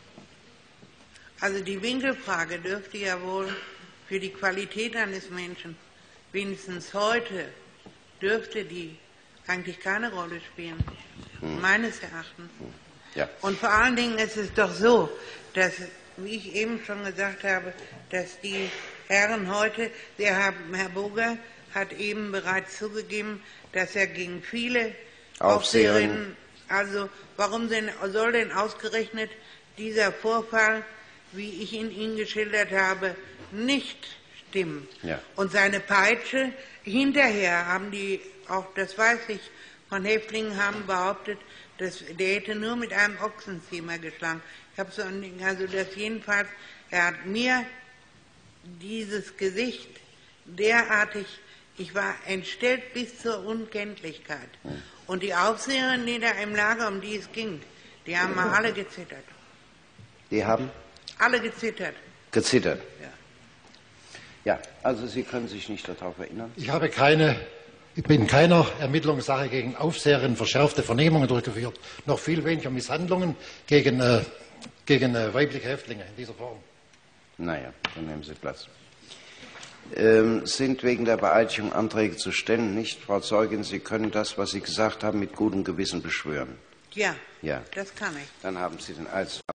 Also die Winkelfrage dürfte ja wohl für die Qualität eines Menschen, wenigstens heute, dürfte die eigentlich keine Rolle spielen. Hm. Meines Erachtens. Ja. Und vor allen Dingen ist es doch so, dass, wie ich eben schon gesagt habe, dass die Herren heute, der Herr, Herr Burger hat eben bereits zugegeben, dass er gegen viele Aufseherinnen, also warum denn, soll denn ausgerechnet dieser Vorfall, wie ich ihn Ihnen geschildert habe, nicht stimmen? Ja. Und seine Peitsche, hinterher haben die, auch das weiß ich, von Häftlingen haben behauptet, dass der hätte nur mit einem Ochsenziemer geschlagen. Ich habe so, also das jedenfalls, er hat mir dieses Gesicht derartig, ich war entstellt bis zur Unkenntlichkeit. Hm. Und die Aufseherinnen, die da im Lager, um die es ging, die haben mal alle gezittert. Die haben? Alle gezittert. Gezittert? Ja. Ja, also Sie können sich nicht darauf erinnern? Ich habe keine, ich bin keiner Ermittlungssache gegen Aufseherinnen verschärfte Vernehmungen durchgeführt, noch viel weniger Misshandlungen gegen, äh, gegen äh, weibliche Häftlinge in dieser Form. Naja, dann nehmen Sie Platz. Ähm, sind wegen der Beeidtigung Anträge zu stellen, nicht, Frau Zeugin? Sie können das, was Sie gesagt haben, mit gutem Gewissen beschwören. Ja, Ja. das kann ich. Dann haben Sie den Eid.